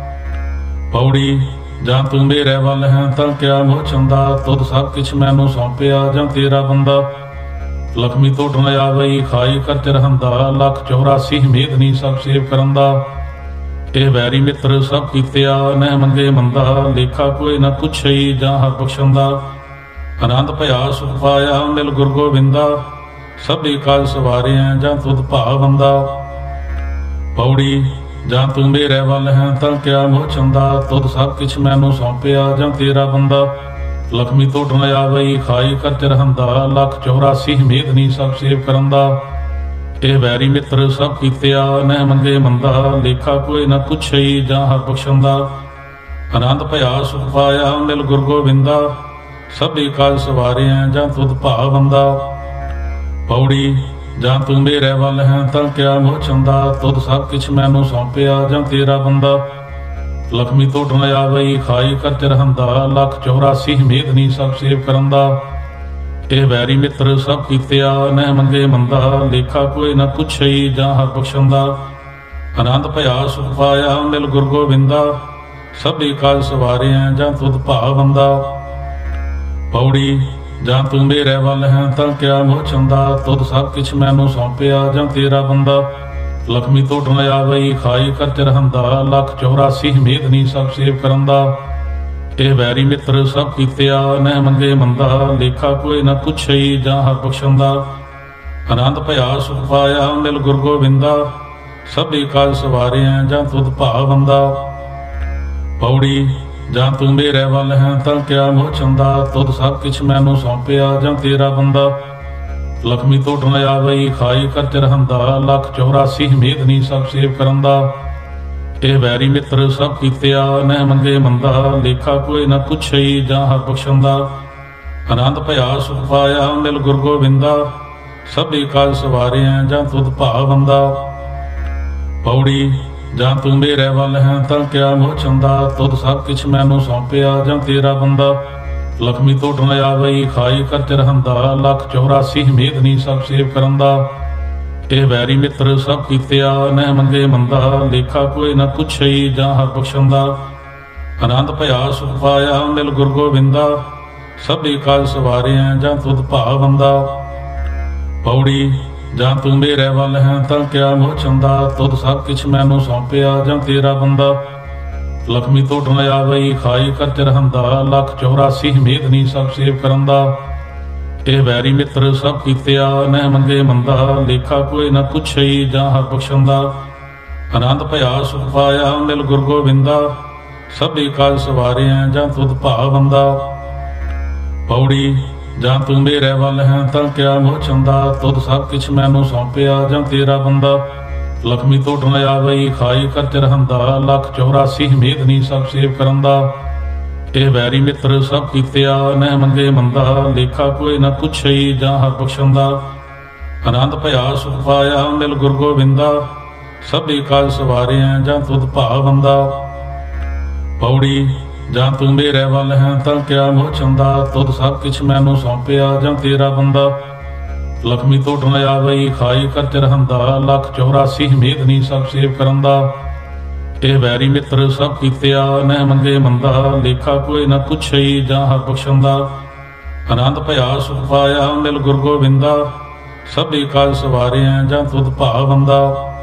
ਪੌੜੀ ਜਾਂ ਤੂੰ ਮੇਰੇ ਵੱਲ ਹੈ ਤਾਂ ਕਿਆ ਮੋਹ ਚੰਦਾ, ਤੁਧ ਸਭ ਕਿਛ ਮੈਨੂੰ ਸੌਂਪਿਆ ਜਾਂ ਤੇਰਾ ਬੰਦਾ। ਲਖਮੀ ਤੋੜ ਨ ਆਵਈ ਖਾਈ ਕਰ ਚ ਰਹੰਦਾ, ਲੱਖ 84 ਮੇਦਨੀ ਸਭ ਸੇਵ ਕਰੰਦਾ। ਇਹ ਵੈਰੀ ਮਿੱਤਰ ਸਭ ਕੀਤਿਆ ਨਹਿ ਮੰਗੇ ਮੰਦਾ, ਲੇਖਾ ਕੋਈ ਨ ਪੁੱਛਈ ਜਾਂ ਹਰ ਬਖਸ਼ੰਦਾ। ਆਨੰਦ ਭਇਆ ਸੁਖ ਪਾਇਆ ਮਿਲ ਗੁਰ ਗੋਬਿੰਦਾ, ਸਭੀ ਕਾਜ ਸਵਾਰਿਆ ਜਾਂ ਤੁਧ ਭਾਵੰਦਾ। ਪੌੜੀ ਜਾਂ ਤੂੰ ਮੇਰੇ ਵੱਲ ਹੈ ਤਾਂ ਕਿਆ ਮੋਹ ਚੰਦਾ, ਤੁਧ ਸਭ ਕਿਛ ਮੈਨੂੰ ਸੌਂਪਿਆ ਜਾਂ ਤੇਰਾ ਬੰਦਾ। ਲਖਮੀ ਤੋੜ ਨ ਆਵਈ ਖਾਈ ਕਰ ਚ ਰਹੰਦਾ, ਲੱਖ 84 ਮੇਦਨੀ ਸਭ ਸੇਵ ਕਰੰਦਾ। ਇਹ ਵੈਰੀ ਮਿੱਤਰ ਸਭ ਕੀਤਿਆ ਨਹਿ ਮੰਗੇ ਮੰਦਾ, ਲੇਖਾ ਕੋਈ ਨ ਪੁੱਛਈ ਜਾਂ ਹਰ ਬਖਸ਼ੰਦਾ। ਆਨੰਦ ਭਇਆ ਸੁਖ ਪਾਇਆ ਮਿਲ ਗੁਰ ਗੋਬਿੰਦਾ, ਸਭੀ ਕਾਜ ਸਵਾਰਿਆ ਜਾਂ ਤੁਧ ਭਾਵੰਦਾ। ਪੌੜੀ ਜਾਂ ਤੂੰ ਮੇਰੇ ਵੱਲ ਹੈ ਤਾਂ ਕਿਆ ਮੋਹ ਚੰਦਾ, ਤੁਧ ਸਭ ਕਿਛ ਮੈਨੂੰ ਸੌਂਪਿਆ ਜਾਂ ਤੇਰਾ ਬੰਦਾ। ਲਖਮੀ ਤੋੜ ਨ ਆਵਈ ਖਾਈ ਕਰ ਚ ਰਹੰਦਾ, ਲੱਖ 84 ਮੇਦਨੀ ਸਭ ਸੇਵ ਕਰੰਦਾ। ਇਹ ਵੈਰੀ ਮਿੱਤਰ ਸਭ ਕੀਤਿਆ ਨਹਿ ਮੰਗੇ ਮੰਦਾ, ਲੇਖਾ ਕੋਈ ਨ ਪੁੱਛਈ ਜਾਂ ਹਰ ਬਖਸ਼ੰਦਾ। ਆਨੰਦ ਭਇਆ ਸੁਖ ਪਾਇਆ ਮਿਲ ਗੁਰ ਗੋਬਿੰਦਾ, ਸਭੀ ਕਾਜ ਸਵਾਰਿਆ ਜਾਂ ਤੁਧ ਭਾਵੰਦਾ। ਪੌੜੀ ਜਾਂ ਤੂੰ ਮੇਰੇ ਵੱਲ ਹੈ ਤਾਂ ਕਿਆ ਮੋਹ ਚੰਦਾ, ਤੁਧ ਸਭ ਕਿਛ ਮੈਨੂੰ ਸੌਂਪਿਆ ਜਾਂ ਤੇਰਾ ਬੰਦਾ। ਲਖਮੀ ਤੋੜ ਨ ਆਵਈ ਖਾਈ ਕਰ ਚ ਰਹੰਦਾ, ਲੱਖ 84 ਮੇਦਨੀ ਸਭ ਸੇਵ ਕਰੰਦਾ। ਇਹ ਵੈਰੀ ਮਿੱਤਰ ਸਭ ਕੀਤਿਆ ਨਹਿ ਮੰਗੇ ਮੰਦਾ, ਲੇਖਾ ਕੋਈ ਨ ਪੁੱਛਈ ਜਾਂ ਹਰ ਬਖਸ਼ੰਦਾ। ਆਨੰਦ ਭਇਆ ਸੁਖ ਪਾਇਆ ਮਿਲ ਗੁਰ ਗੋਬਿੰਦਾ, ਸਭੀ ਕਾਜ ਸਵਾਰਿਆ ਜਾਂ ਤੁਧ ਭਾਵੰਦਾ। ਪੌੜੀ ਜਾਂ ਤੂੰ ਮੇਰੇ ਵੱਲ ਹੈ ਤਾਂ ਕਿਆ ਮੋਹ ਚੰਦਾ, ਤੁਧ ਸਭ ਕਿਛ ਮੈਨੂੰ ਸੌਂਪਿਆ ਜਾਂ ਤੇਰਾ ਬੰਦਾ। ਲਖਮੀ ਤੋੜ ਨ ਆਵਈ ਖਾਈ ਕਰ ਚ ਰਹੰਦਾ, ਲੱਖ 84 ਮੇਦਨੀ ਸਭ ਸੇਵ ਕਰੰਦਾ। ਇਹ ਵੈਰੀ ਮਿੱਤਰ ਸਭ ਕੀਤਿਆ ਨਹਿ ਮੰਗੇ ਮੰਦਾ, ਲੇਖਾ ਕੋਈ ਨ ਪੁੱਛਈ ਜਾਂ ਹਰ ਬਖਸ਼ੰਦਾ। ਆਨੰਦ ਭਇਆ ਸੁਖ ਪਾਇਆ ਮਿਲ ਗੁਰ ਗੋਬਿੰਦਾ, ਸਭੀ ਕਾਜ ਸਵਾਰਿਆ ਜਾਂ ਤੁਧ ਭਾਵੰਦਾ। ਪੌੜੀ ਜਾਂ ਤੂੰ ਮੇਰੇ ਵੱਲ ਹੈ ਤਾਂ ਕਿਆ ਮੋਹ ਚੰਦਾ, ਤੁਧ ਸਭ ਕਿਛ ਮੈਨੂੰ ਸੌਂਪਿਆ ਜਾਂ ਤੇਰਾ ਬੰਦਾ। ਲਖਮੀ ਤੋੜ ਨ ਆਵਈ ਖਾਈ ਕਰ ਚ ਰਹੰਦਾ, ਲੱਖ 84 ਮੇਦਨੀ ਸਭ ਸੇਵ ਕਰੰਦਾ। ਇਹ ਵੈਰੀ ਮਿੱਤਰ ਸਭ ਕੀਤਿਆ ਨਹਿ ਮੰਗੇ ਮੰਦਾ, ਲੇਖਾ ਕੋਈ ਨ ਪੁੱਛਈ ਜਾਂ ਹਰ ਬਖਸ਼ੰਦਾ। ਆਨੰਦ ਭਇਆ ਸੁਖ ਪਾਇਆ ਮਿਲ ਗੁਰ ਗੋਬਿੰਦਾ, ਸਭੇ ਕਾਜ ਸਵਾਰਿਆ ਜਾਂ ਤੁਧ ਭਾਵੰਦਾ। ਪੌੜੀ ਜਾਂ ਤੂੰ ਮੇਰੇ ਵੱਲ ਹੈ ਤਾਂ ਕਿਆ ਮੋਹ ਚੰਦਾ, ਤੁਧ ਸਭ ਕਿਛ ਮੈਨੂੰ ਸੌਂਪਿਆ ਜਾਂ ਤੇਰਾ ਬੰਦਾ। ਲਖਮੀ ਟੋਟਣ ਆਵਈ ਖਾਈ ਕਰ ਚਰਹੰਦਾ, ਲੱਖ 84 ਹਮੇਦਨੀ ਸਭ ਸੇਵ ਕਰੰਦਾ। ਇਹ ਵੈਰੀ ਮਿੱਤਰ ਸਭ ਕੀਤਿਆ ਨਹਿ ਮੰਗੇ ਮੰਦਾ, ਲੇਖਾ ਕੋਈ ਨਾ ਪੁੱਛਈ ਜਾਂ ਹਰ ਬਖਸ਼ੰਦਾ। ਆਨੰਦ ਭਇਆ ਸੁਖ ਪਾਇਆ ਮਿਲ ਗੁਰ ਗੋਬਿੰਦਾ, ਸਭੇ ਕਾਜ ਸਵਾਰਿਆ ਜਾਂ ਤੁਧ ਭਾਵੰਦਾ। ਪੌੜੀ ਜਾਂ ਤੂੰ ਮੇਰੇ ਵੱਲ ਹੈ ਤਾਂ ਕਿਆ ਮੋਹ ਚੰਦਾ, ਤੁਧ ਸਭ ਕਿਛ ਮੈਨੂੰ ਸੌਂਪਿਆ ਜਾਂ ਤੇਰਾ ਬੰਦਾ। ਲਖਮੀ ਟੋਟਣ ਆਵਈ ਖਾਈ ਕਰ ਚਰਹੰਦਾ, ਲੱਖ 84 ਹਮੇਦਨੀ ਸਭ ਸੇਵ ਕਰੰਦਾ। ਇਹ ਵੈਰੀ ਮਿੱਤਰ ਸਭ ਕੀਤਿਆ ਨਹਿ ਮੰਗੇ ਮੰਦਾ, ਲੇਖਾ ਕੋਈ ਨਾ ਪੁੱਛਈ ਜਾਂ ਹਰ ਬਖਸ਼ੰਦਾ। ਆਨੰਦ ਭਇਆ ਸੁਖ ਪਾਇਆ ਮਿਲ ਗੁਰ ਗੋਬਿੰਦਾ, ਸਭੇ ਕਾਜ ਸਵਾਰਿਆ ਜਾਂ ਤੁਧ ਭਾਵੰਦਾ। ਪੌੜੀ ਜਾਂ ਤੂੰ ਮੇਰੇ ਵੱਲ ਹੈ ਤਾਂ ਕਿਆ ਮੋਹ ਚੰਦਾ, ਤੁਧ ਸਭ ਕਿਛ ਮੈਨੂੰ ਸੌਂਪਿਆ ਜਾਂ ਤੇਰਾ ਬੰਦਾ। ਲਖਮੀ ਟੋਟਣ ਆਵਈ ਖਾਈ ਕਰ ਚਰਹੰਦਾ, ਲੱਖ 84 ਹਮੇਦਨੀ ਸਭ ਸੇਵ ਕਰੰਦਾ। ਇਹ ਵੈਰੀ ਮਿੱਤਰ ਸਭ ਕੀਤਿਆ ਨਹਿ ਮੰਗੇ ਮੰਦਾ, ਲੇਖਾ ਕੋਈ ਨਾ ਪੁੱਛਈ ਜਾਂ ਹਰ ਬਖਸ਼ੰਦਾ। ਆਨੰਦ ਭਇਆ ਸੁਖ ਪਾਇਆ ਮਿਲ ਗੁਰ ਗੋਬਿੰਦਾ, ਸਭੇ ਕਾਜ ਸਵਾਰਿਆ ਜਾਂ ਤੁਧ ਭਾਵੰਦਾ।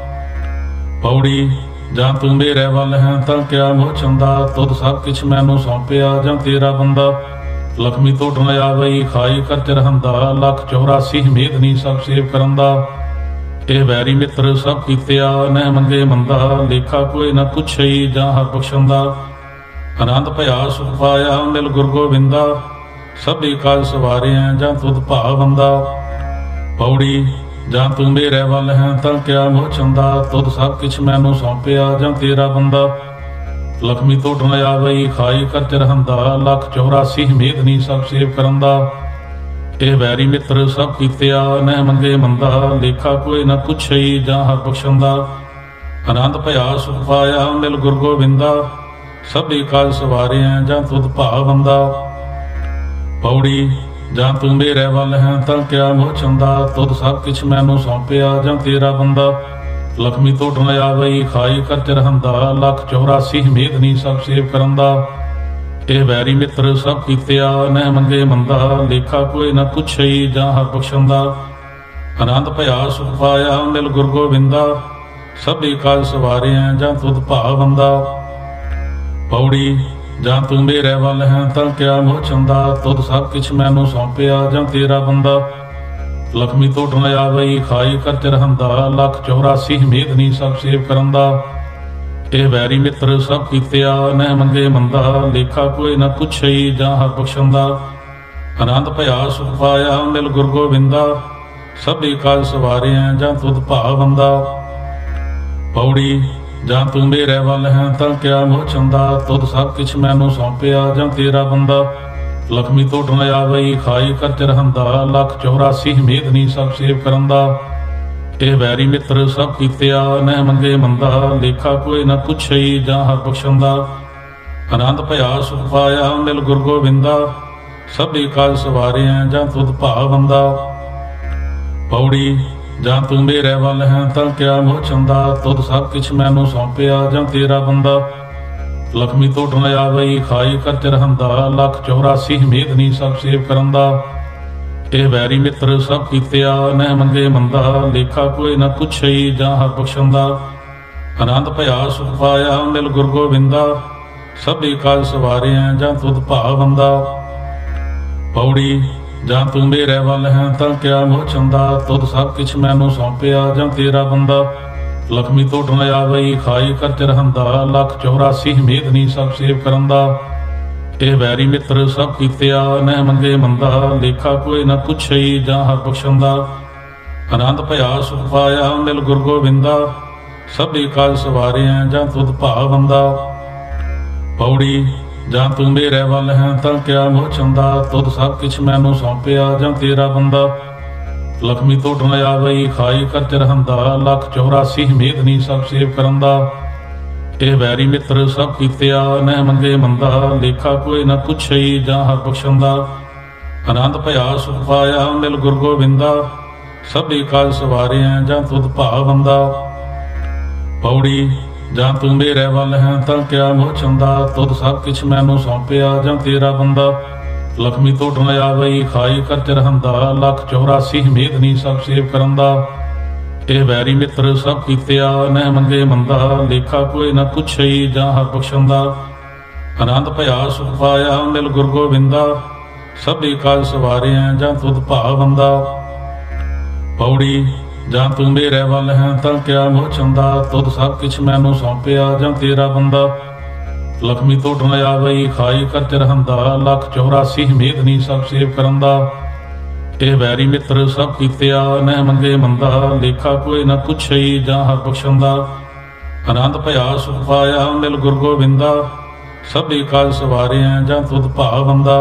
ਪੌੜੀ ਜਾਂ ਤੂੰ ਮੇਰੇ ਵੱਲ ਹੈ ਤਾਂ ਕਿਆ ਮੋਹ ਚੰਦਾ, ਤੁਧ ਸਭ ਕਿਛ ਮੈਨੂੰ ਸੌਂਪਿਆ ਜਾਂ ਤੇਰਾ ਬੰਦਾ। ਲਖਮੀ ਟੋਟਣ ਆਵਈ ਖਾਈ ਕਰ ਚਰਹੰਦਾ, ਲੱਖ 84 ਹਮੇਦਨੀ ਸਭ ਸੇਵ ਕਰੰਦਾ। ਇਹ ਵੈਰੀ ਮਿੱਤਰ ਸਭ ਕੀਤਿਆ ਨਹਿ ਮੰਗੇ ਮੰਦਾ, ਲੇਖਾ ਕੋਈ ਨਾ ਪੁੱਛਈ ਜਾਂ ਹਰ ਬਖਸ਼ੰਦਾ। ਆਨੰਦ ਭਇਆ ਸੁਖ ਪਾਇਆ ਮਿਲ ਗੁਰ ਗੋਬਿੰਦਾ, ਸਭੇ ਕਾਜ ਸਵਾਰਿਆ ਜਾਂ ਤੁਧ ਭਾਵੰਦਾ। ਪੌੜੀ ਜਾਂ ਤੂੰ ਮੇਰੇ ਵੱਲ ਹੈ ਤਾਂ ਕਿਆ ਮੋਹ ਚੰਦਾ, ਤੁਧ ਸਭ ਕਿਛ ਮੈਨੂੰ ਸੌਂਪਿਆ ਜਾਂ ਤੇਰਾ ਬੰਦਾ। ਲਖਮੀ ਟੋਟਣ ਆਵਈ ਖਾਈ ਕਰ ਚਰਹੰਦਾ, ਲੱਖ 84 ਹਮੇਦਨੀ ਸਭ ਸੇਵ ਕਰੰਦਾ। ਇਹ ਵੈਰੀ ਮਿੱਤਰ ਸਭ ਕੀਤਿਆ ਨਹਿ ਮੰਗੇ ਮੰਦਾ, ਲੇਖਾ ਕੋਈ ਨਾ ਪੁੱਛਈ ਜਾਂ ਹਰ ਬਖਸ਼ੰਦਾ। ਆਨੰਦ ਭਇਆ ਸੁਖ ਪਾਇਆ ਮਿਲ ਗੁਰ ਗੋਬਿੰਦਾ, ਸਭੇ ਕਾਜ ਸਵਾਰਿਆ ਜਾਂ ਤੁਧ ਭਾਵੰਦਾ। ਪੌੜੀ ਜਾਂ ਤੂੰ ਮੇਰੇ ਵੱਲ ਹੈ ਤਾਂ ਕਿਆ ਮੋਹ ਚੰਦਾ, ਤੁਧ ਸਭ ਕਿਛ ਮੈਨੂੰ ਸੌਂਪਿਆ ਜਾਂ ਤੇਰਾ ਬੰਦਾ। ਲਖਮੀ ਟੋਟਣ ਆਵਈ ਖਾਈ ਕਰ ਚਰਹੰਦਾ, ਲੱਖ 84 ਹਮੇਦਨੀ ਸਭ ਸੇਵ ਕਰੰਦਾ। ਇਹ ਵੈਰੀ ਮਿੱਤਰ ਸਭ ਕੀਤਿਆ ਨਹਿ ਮੰਗੇ ਮੰਦਾ, ਲੇਖਾ ਕੋਈ ਨਾ ਪੁੱਛਈ ਜਾਂ ਹਰ ਬਖਸ਼ੰਦਾ। ਆਨੰਦ ਭਇਆ ਸੁਖ ਪਾਇਆ ਮਿਲ ਗੁਰ ਗੋਬਿੰਦਾ, ਸਭੇ ਕਾਜ ਸਵਾਰਿਆ ਜਾਂ ਤੁਧ ਭਾਵੰਦਾ। ਪੌੜੀ ਜਾਂ ਤੂੰ ਮੇਰੇ ਵੱਲ ਹੈ ਤਾਂ ਕਿਆ ਮੋਹ ਚੰਦਾ, ਤੁਧ ਸਭ ਕਿਛ ਮੈਨੂੰ ਸੌਂਪਿਆ ਜਾਂ ਤੇਰਾ ਬੰਦਾ। ਲਖਮੀ ਟੋਟਣ ਆਵਈ ਖਾਈ ਕਰ ਚਰਹੰਦਾ, ਲੱਖ 84 ਹਮੇਦਨੀ ਸਭ ਸੇਵ ਕਰੰਦਾ। ਇਹ ਵੈਰੀ ਮਿੱਤਰ ਸਭ ਕੀਤਿਆ ਨਹਿ ਮੰਗੇ ਮੰਦਾ, ਲੇਖਾ ਕੋਈ ਨਾ ਪੁੱਛਈ ਜਾਂ ਹਰ ਬਖਸ਼ੰਦਾ। ਆਨੰਦ ਭਇਆ ਸੁਖ ਪਾਇਆ ਮਿਲ ਗੁਰ ਗੋਬਿੰਦਾ, ਸਭੇ ਕਾਜ ਸਵਾਰਿਆ ਜਾਂ ਤੁਧ ਭਾਵੰਦਾ। ਪੌੜੀ ਜਾਂ ਤੂੰ ਮੇਰੇ ਵੱਲ ਹੈ ਤਾਂ ਕਿਆ ਮੋਹ ਚੰਦਾ, ਤੁਧ ਸਭ ਕਿਛ ਮੈਨੂੰ ਸੌਂਪਿਆ ਜਾਂ ਤੇਰਾ ਬੰਦਾ। ਲਖਮੀ ਟੋਟਣ ਆਵਈ ਖਾਈ ਕਰ ਚਰਹੰਦਾ, ਲੱਖ 84 ਹਮੇਦਨੀ ਸਭ ਸੇਵ ਕਰੰਦਾ। ਇਹ ਵੈਰੀ ਮਿੱਤਰ ਸਭ ਕੀਤਿਆ ਨਹਿ ਮੰਗੇ ਮੰਦਾ, ਲੇਖਾ ਕੋਈ ਨਾ ਪੁੱਛਈ ਜਾਂ ਹਰ ਬਖਸ਼ੰਦਾ। ਆਨੰਦ ਭਇਆ ਸੁਖ ਪਾਇਆ ਮਿਲ ਗੁਰ ਗੋਬਿੰਦਾ, ਸਭੇ ਕਾਜ ਸਵਾਰਿਆ ਜਾਂ ਤੁਧ ਭਾਵੰਦਾ। ਪੌੜੀ ਜਾਂ ਤੂੰ ਮੇਰੇ ਵੱਲ ਹੈ ਤਾਂ ਕਿਆ ਮੋਹ ਚੰਦਾ, ਤੁਧ ਸਭ ਕਿਛ ਮੈਨੂੰ ਸੌਂਪਿਆ ਜਾਂ ਤੇਰਾ ਬੰਦਾ। ਲਖਮੀ ਟੋਟਣ ਆਵਈ ਖਾਈ ਕਰ ਚਰਹੰਦਾ, ਲੱਖ 84 ਹਮੇਦਨੀ ਸਭ ਸੇਵ ਕਰੰਦਾ। ਇਹ ਵੈਰੀ ਮਿੱਤਰ ਸਭ ਕੀਤਿਆ ਨਹਿ ਮੰਗੇ ਮੰਦਾ, ਲੇਖਾ ਕੋਈ ਨਾ ਪੁੱਛਈ ਜਾਂ ਹਰ ਬਖਸ਼ੰਦਾ। ਆਨੰਦ ਭਇਆ ਸੁਖ ਪਾਇਆ ਮਿਲ ਗੁਰ ਗੋਬਿੰਦਾ, ਸਭੇ ਕਾਜ ਸਵਾਰਿਆ ਜਾਂ ਤੁਧ ਭਾਵੰਦਾ। ਪੌੜੀ ਜਾਂ ਤੂੰ ਮੇਰੇ ਵੱਲ ਹੈ ਤਾਂ ਕਿਆ ਮੋਹ ਚੰਦਾ, ਤੁਧ ਸਭ ਕਿਛ ਮੈਨੂੰ ਸੌਂਪਿਆ ਜਾਂ ਤੇਰਾ ਬੰਦਾ। ਲਖਮੀ ਟੋਟਣ ਆਵਈ ਖਾਈ ਕਰ ਚਰਹੰਦਾ, ਲੱਖ 84 ਹਮੇਦਨੀ ਸਭ ਸੇਵ ਕਰੰਦਾ। ਇਹ ਵੈਰੀ ਮਿੱਤਰ ਸਭ ਕੀਤਿਆ ਨਹਿ ਮੰਗੇ ਮੰਦਾ, ਲੇਖਾ ਕੋਈ ਨਾ ਪੁੱਛਈ ਜਾਂ ਹਰ ਬਖਸ਼ੰਦਾ। ਆਨੰਦ ਭਇਆ ਸੁਖ ਪਾਇਆ ਮਿਲ ਗੁਰ ਗੋਬਿੰਦਾ, ਸਭੇ ਕਾਜ ਸਵਾਰਿਆ ਜਾਂ ਤੁਧ ਭਾਵੰਦਾ। ਪੌੜੀ ਜਾਂ ਤੂੰ ਮੇਰੇ ਵੱਲ ਹੈ ਤਾਂ ਕਿਆ ਮੋਹ ਚੰਦਾ, ਤੁਧ ਸਭ ਕਿਛ ਮੈਨੂੰ ਸੌਂਪਿਆ ਜਾਂ ਤੇਰਾ ਬੰਦਾ। ਲਖਮੀ ਟੋਟਣ ਆਵਈ ਖਾਈ ਕਰ ਚਰਹੰਦਾ, ਲੱਖ 84 ਹਮੇਦਨੀ ਸਭ ਸੇਵ ਕਰੰਦਾ। ਇਹ ਵੈਰੀ ਮਿੱਤਰ ਸਭ ਕੀਤਿਆ ਨਹਿ ਮੰਗੇ ਮੰਦਾ, ਲੇਖਾ ਕੋਈ ਨਾ ਪੁੱਛਈ ਜਾਂ ਹਰ ਬਖਸ਼ੰਦਾ। ਆਨੰਦ ਭਇਆ ਸੁਖ ਪਾਇਆ ਮਿਲ ਗੁਰ ਗੋਬਿੰਦਾ, ਸਭੇ ਕਾਜ ਸਵਾਰਿਆ ਜਾਂ ਤੁਧ ਭਾਵੰਦਾ। ਪੌੜੀ ਜਾਂ ਤੂੰ ਮੇਰੇ ਵੱਲ ਹੈ ਤਾਂ ਕਿਆ ਮੋਹ ਚੰਦਾ, ਤੁਧ ਸਭ ਕਿਛ ਮੈਨੂੰ ਸੌਂਪਿਆ ਜਾਂ ਤੇਰਾ ਬੰਦਾ। लक्ष्मी तोड़न आवई खाई कर चरहंदा, लख 84 मेदनी सब सेव करंदा। ਇਹ ਵੈਰੀ ਮਿੱਤਰ ਸਭ ਕੀਤਿਆ, ਨਹਿ ਮੰਗੇ ਮੰਦਾ, ਲੇਖਾ ਕੋਈ ਨਾ ਪੁੱਛਈ ਜਾਂ ਹਰ ਬਖਸ਼ੰਦਾ। ਆਨੰਦ ਭਇਆ ਸੁਖ ਪਾਇਆ, ਮਿਲ ਗੁਰ ਗੋਬਿੰਦਾ, ਸਭੇ ਕਾਜ ਸਵਾਰਿਆ ਜਾਂ ਤੁਧ ਭਾਵੰਦਾ। ਪੌੜੀ ਜਾਂ ਤੂੰ ਮੇਰੇ ਵੱਲ ਹੈ ਤਾਂ ਕਿਆ ਮੋਹ ਚੰਦਾ, ਤੁਧ ਸਭ ਕਿਛ ਮੈਨੂੰ ਸੌਂਪਿਆ ਜਾਂ ਤੇਰਾ ਬੰਦਾ। ਲక్ష్ਮੀ ਤੋੜਨ ਆਵਈ ਖਾਈ ਕਰ ਚਰਹੰਦਾ, ਲਖ 84 ਮੇਦਨੀ ਸਭ ਸੇਵ ਕਰੰਦਾ। ਇਹ ਵੈਰੀ ਮਿੱਤਰ ਸਭ ਕੀਤਿਆ, ਨਹਿ ਮੰਗੇ ਮੰਦਾ, ਲੇਖਾ ਕੋਈ ਨਾ ਪੁੱਛਈ ਜਾਂ ਹਰ ਬਖਸ਼ੰਦਾ। ਆਨੰਦ ਭਇਆ ਸੁਖ ਪਾਇਆ, ਮਿਲ ਗੁਰ ਗੋਬਿੰਦਾ, ਸਭੇ ਕਾਜ ਸਵਾਰਿਆ ਜਾਂ ਤੁਧ ਭਾਵੰਦਾ।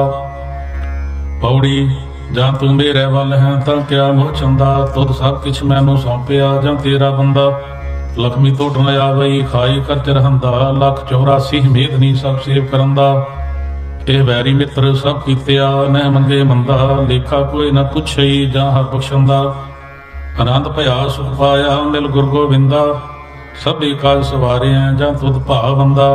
ਪੌੜੀ ਜਾਂ ਤੂੰ ਮੇਰੇ ਵੱਲ ਹੈ ਤਾਂ ਕਿਆ ਮੋਹ ਚੰਦਾ, ਤੁਧ ਸਭ ਕਿਛ ਮੈਨੂੰ ਸੌਂਪਿਆ ਜਾਂ ਤੇਰਾ ਬੰਦਾ। ਲక్ష్ਮੀ ਤੋੜਨ ਆਵਈ ਖਾਈ ਕਰ ਚਰਹੰਦਾ, ਲਖ 84 ਮੇਦਨੀ ਸਭ ਸੇਵ ਕਰੰਦਾ। ਇਹ ਵੈਰੀ ਮਿੱਤਰ ਸਭ ਕੀਤਿਆ, ਨਹਿ ਮੰਗੇ ਮੰਦਾ, ਲੇਖਾ ਕੋਈ ਨਾ ਪੁੱਛਈ ਜਾਂ ਹਰ ਬਖਸ਼ੰਦਾ। ਆਨੰਦ ਭਇਆ ਸੁਖ ਪਾਇਆ, ਮਿਲ ਗੁਰ ਗੋਬਿੰਦਾ, ਸਭੇ ਕਾਜ ਸਵਾਰਿਆ ਜਾਂ ਤੁਧ ਭਾਵੰਦਾ।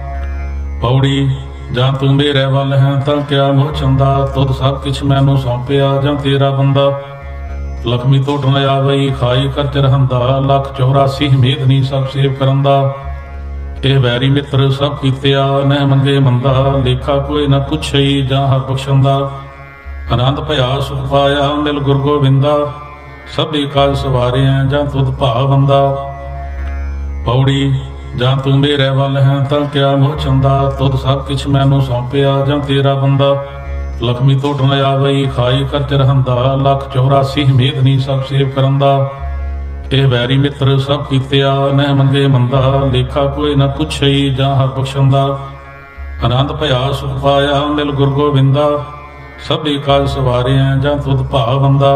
ਪੌੜੀ ਜਾਂ ਤੂੰ ਮੇਰੇ ਵੱਲ ਹੈ ਤਾਂ ਕਿਆ ਮੋਹ ਚੰਦਾ, ਤੁਧ ਸਭ ਕਿਛ ਮੈਨੂੰ ਸੌਂਪਿਆ ਜਾਂ ਤੇਰਾ ਬੰਦਾ। ਲక్ష్ਮੀ ਤੋੜਨ ਆਵਈ ਖਾਈ ਕਰ ਚਰਹੰਦਾ, ਲਖ 84 ਮੇਦਨੀ ਸਭ ਸੇਵ ਕਰੰਦਾ। ਇਹ ਵੈਰੀ ਮਿੱਤਰ ਸਭ ਕੀਤਿਆ, ਨਹਿ ਮੰਗੇ ਮੰਦਾ, ਲੇਖਾ ਕੋਈ ਨਾ ਪੁੱਛਈ ਜਾਂ ਹਰ ਬਖਸ਼ੰਦਾ। ਆਨੰਦ ਭਇਆ ਸੁਖ ਪਾਇਆ, ਮਿਲ ਗੁਰ ਗੋਬਿੰਦਾ, ਸਭੇ ਕਾਜ ਸਵਾਰਿਆ ਜਾਂ ਤੁਧ ਭਾਵੰਦਾ। ਪੌੜੀ ਜਾਂ ਤੂੰ ਮੇਰੇ ਵੱਲ ਹੈ ਤਾਂ ਕਿਆ ਮੋਹ ਚੰਦਾ, ਤੁਧ ਸਭ ਕਿਛ ਮੈਨੂੰ ਸੌਂਪਿਆ ਜਾਂ ਤੇਰਾ ਬੰਦਾ। ਲక్ష్ਮੀ ਤੋੜਨ ਆਵਈ ਖਾਈ ਕਰ ਚਰਹੰਦਾ, ਲਖ 84 ਮੇਦਨੀ ਸਭ ਸੇਵ ਕਰੰਦਾ। ਇਹ ਵੈਰੀ ਮਿੱਤਰ ਸਭ ਕੀਤਿਆ, ਨਹਿ ਮੰਗੇ ਮੰਦਾ, ਲੇਖਾ ਕੋਈ ਨਾ ਪੁੱਛਈ ਜਾਂ ਹਰ ਬਖਸ਼ੰਦਾ। ਆਨੰਦ ਭਇਆ ਸੁਖ ਪਾਇਆ, ਮਿਲ ਗੁਰ ਗੋਬਿੰਦਾ, ਸਭੇ ਕਾਜ ਸਵਾਰਿਆ ਜਾਂ ਤੁਧ ਭਾਵੰਦਾ।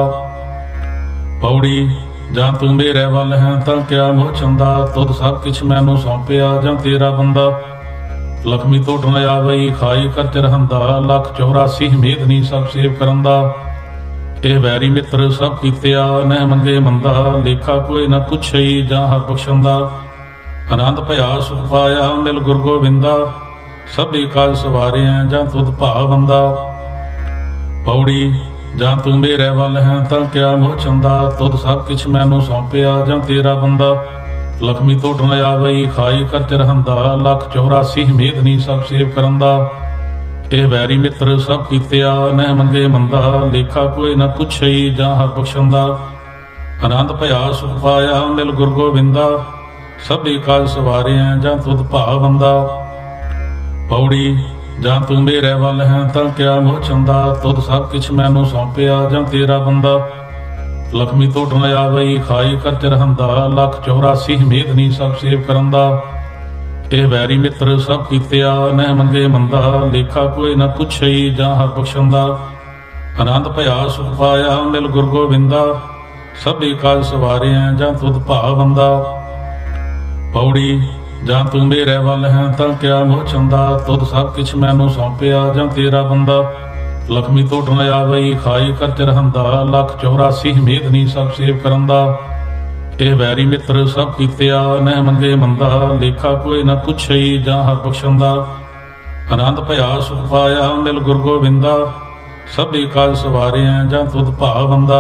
ਪੌੜੀ ਜਾਂ ਤੂੰ ਮੇਰੇ ਵੱਲ ਹੈ ਤਾਂ ਕਿਆ ਮੋਹ ਚੰਦਾ, ਤੁਧ ਸਭ ਕਿਛ ਮੈਨੂੰ ਸੌਂਪਿਆ ਜਾਂ ਤੇਰਾ ਬੰਦਾ। ਲక్ష్ਮੀ ਤੋੜਨ ਆਵਈ ਖਾਈ ਕਰ ਚਰਹੰਦਾ, ਲਖ 84 ਮੇਦਨੀ ਸਭ ਸੇਵ ਕਰੰਦਾ। ਇਹ ਵੈਰੀ ਮਿੱਤਰ ਸਭ ਕੀਤਿਆ, ਨਹਿ ਮੰਗੇ ਮੰਦਾ, ਲੇਖਾ ਕੋਈ ਨਾ ਪੁੱਛਈ ਜਾਂ ਹਰ ਬਖਸ਼ੰਦਾ। ਆਨੰਦ ਭਇਆ ਸੁਖ ਪਾਇਆ, ਮਿਲ ਗੁਰ ਗੋਬਿੰਦਾ, ਸਭੇ ਕਾਜ ਸਵਾਰਿਆ ਜਾਂ ਤੁਧ ਭਾਵੰਦਾ। ਪੌੜੀ ਜਾਂ ਤੂੰ ਮੇਰੇ ਵੱਲ ਹੈ ਤਾਂ ਕਿਆ ਮੋਹ ਚੰਦਾ, ਤੁਧ ਸਭ ਕਿਛ ਮੈਨੂੰ ਸੌਂਪਿਆ ਜਾਂ ਤੇਰਾ ਬੰਦਾ। ਲక్ష్ਮੀ ਤੋੜਨ ਆਵਈ ਖਾਈ ਕਰ ਚਰਹੰਦਾ, ਲਖ 84 ਮੇਦਨੀ ਸਭ ਸੇਵ ਕਰੰਦਾ। ਇਹ ਵੈਰੀ ਮਿੱਤਰ ਸਭ ਕੀਤਿਆ, ਨਹਿ ਮੰਗੇ ਮੰਦਾ, ਲੇਖਾ ਕੋਈ ਨਾ ਪੁੱਛਈ ਜਾਂ ਹਰ ਬਖਸ਼ੰਦਾ। ਆਨੰਦ ਭਇਆ ਸੁਖ ਪਾਇਆ, ਮਿਲ ਗੁਰ ਗੋਬਿੰਦਾ, ਸਭੇ ਕਾਜ ਸਵਾਰਿਆ ਜਾਂ ਤੁਧ ਭਾਵੰਦਾ। ਪੌੜੀ ਜਾਂ ਤੂੰ ਮੇਰੇ ਵੱਲ ਹੈ ਤਾਂ ਕਿਆ ਮੋਹ ਚੰਦਾ, ਤੁਧ ਸਭ ਕਿਛ ਮੈਨੂੰ ਸੌਂਪਿਆ ਜਾਂ ਤੇਰਾ ਬੰਦਾ। ਲక్ష్ਮੀ ਤੋੜਨ ਆਵਈ ਖਾਈ ਕਰ ਚਰਹੰਦਾ, ਲਖ 84 ਮੇਦਨੀ ਸਭ ਸੇਵ ਕਰੰਦਾ। ਇਹ ਵੈਰੀ ਮਿੱਤਰ ਸਭ ਕੀਤਿਆ, ਨਹਿ ਮੰਗੇ ਮੰਦਾ, ਲੇਖਾ ਕੋਈ ਨਾ ਪੁੱਛਈ ਜਾਂ ਹਰ ਬਖਸ਼ੰਦਾ। ਆਨੰਦ ਭਇਆ ਸੁਖ ਪਾਇਆ, ਮਿਲ ਗੁਰ ਗੋਬਿੰਦਾ, ਸਭੇ ਕਾਜ ਸਵਾਰਿਆ ਜਾਂ ਤੁਧ ਭਾਵੰਦਾ। ਪੌੜੀ ਜਾਂ ਤੂੰ ਮੇਰੇ ਵੱਲ ਹੈ ਤਾਂ ਕਿਆ ਮੋਹ ਚੰਦਾ, ਤੁਧ ਸਭ ਕਿਛ ਮੈਨੂੰ ਸੌਂਪਿਆ ਜਾਂ ਤੇਰਾ ਬੰਦਾ। ਲక్ష్ਮੀ ਤੋੜਨ ਆਵਈ ਖਾਈ ਕਰ ਚਰਹੰਦਾ, ਲਖ 84 ਮੇਦਨੀ ਸਭ ਸੇਵ ਕਰੰਦਾ। ਇਹ ਵੈਰੀ ਮਿੱਤਰ ਸਭ ਕੀਤਿਆ, ਨਹਿ ਮੰਗੇ ਮੰਦਾ, ਲੇਖਾ ਕੋਈ ਨਾ ਪੁੱਛਈ ਜਾਂ ਹਰ ਬਖਸ਼ੰਦਾ। ਆਨੰਦ ਭਇਆ ਸੁਖ ਪਾਇਆ, ਮਿਲ ਗੁਰ ਗੋਬਿੰਦਾ, ਸਭੇ ਕਾਜ ਸਵਾਰਿਆ ਜਾਂ ਤੁਧ ਭਾਵੰਦਾ।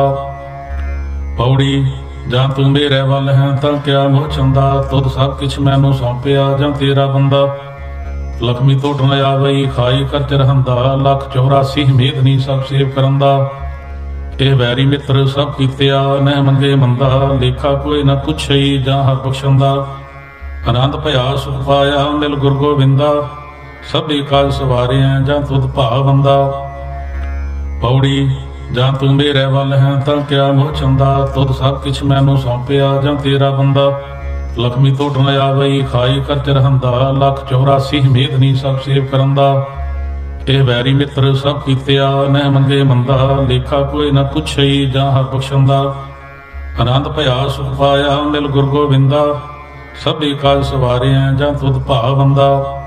ਪੌੜੀ ਜਾਂ ਤੂੰ ਮੇਰੇ ਵੱਲ ਹੈ ਤਾਂ ਕਿਆ ਮੋਹ ਚੰਦਾ, ਤੁਧ ਸਭ ਕਿਛ ਮੈਨੂੰ ਸੌਂਪਿਆ ਜਾਂ ਤੇਰਾ ਬੰਦਾ। ਲక్ష్ਮੀ ਤੋੜਨ ਆਵਈ ਖਾਈ ਕਰ ਚਰਹੰਦਾ, ਲਖ 84 ਮੇਦਨੀ ਸਭ ਸੇਵ ਕਰੰਦਾ। ਇਹ ਵੈਰੀ ਮਿੱਤਰ ਸਭ ਕੀਤਿਆ, ਨਹਿ ਮੰਗੇ ਮੰਦਾ, ਲੇਖਾ ਕੋਈ ਨਾ ਪੁੱਛਈ ਜਾਂ ਹਰ ਬਖਸ਼ੰਦਾ। ਆਨੰਦ ਭਇਆ ਸੁਖ ਪਾਇਆ, ਮਿਲ ਗੁਰ ਗੋਬਿੰਦਾ, ਸਭੇ ਕਾਜ ਸਵਾਰਿਆ ਜਾਂ ਤੁਧ ਭਾਵੰਦਾ। ਪੌੜੀ ਜਾਂ ਤੂੰ ਮੇਰੇ ਵੱਲ ਹੈ ਤਾਂ ਕਿਆ ਮੋਹ ਚੰਦਾ, ਤੁਧ ਸਭ ਕਿਛ ਮੈਨੂੰ ਸੌਂਪਿਆ ਜਾਂ ਤੇਰਾ ਬੰਦਾ। ਲక్ష్ਮੀ ਤੋੜਨ ਆਵਈ ਖਾਈ ਕਰ ਚਰਹੰਦਾ, ਲਖ 84 ਮੇਦਨੀ ਸਭ ਸੇਵ ਕਰੰਦਾ। ਇਹ ਵੈਰੀ ਮਿੱਤਰ ਸਭ ਕੀਤਿਆ, ਨਹਿ ਮੰਗੇ ਮੰਦਾ, ਲੇਖਾ ਕੋਈ ਨਾ ਪੁੱਛਈ ਜਾਂ ਹਰ ਬਖਸ਼ੰਦਾ। ਆਨੰਦ ਭਇਆ ਸੁਖ ਪਾਇਆ, ਮਿਲ ਗੁਰ ਗੋਬਿੰਦਾ, ਸਭੇ ਕਾਜ ਸਵਾਰਿਆ ਜਾਂ ਤੁਧ ਭਾਵੰਦਾ।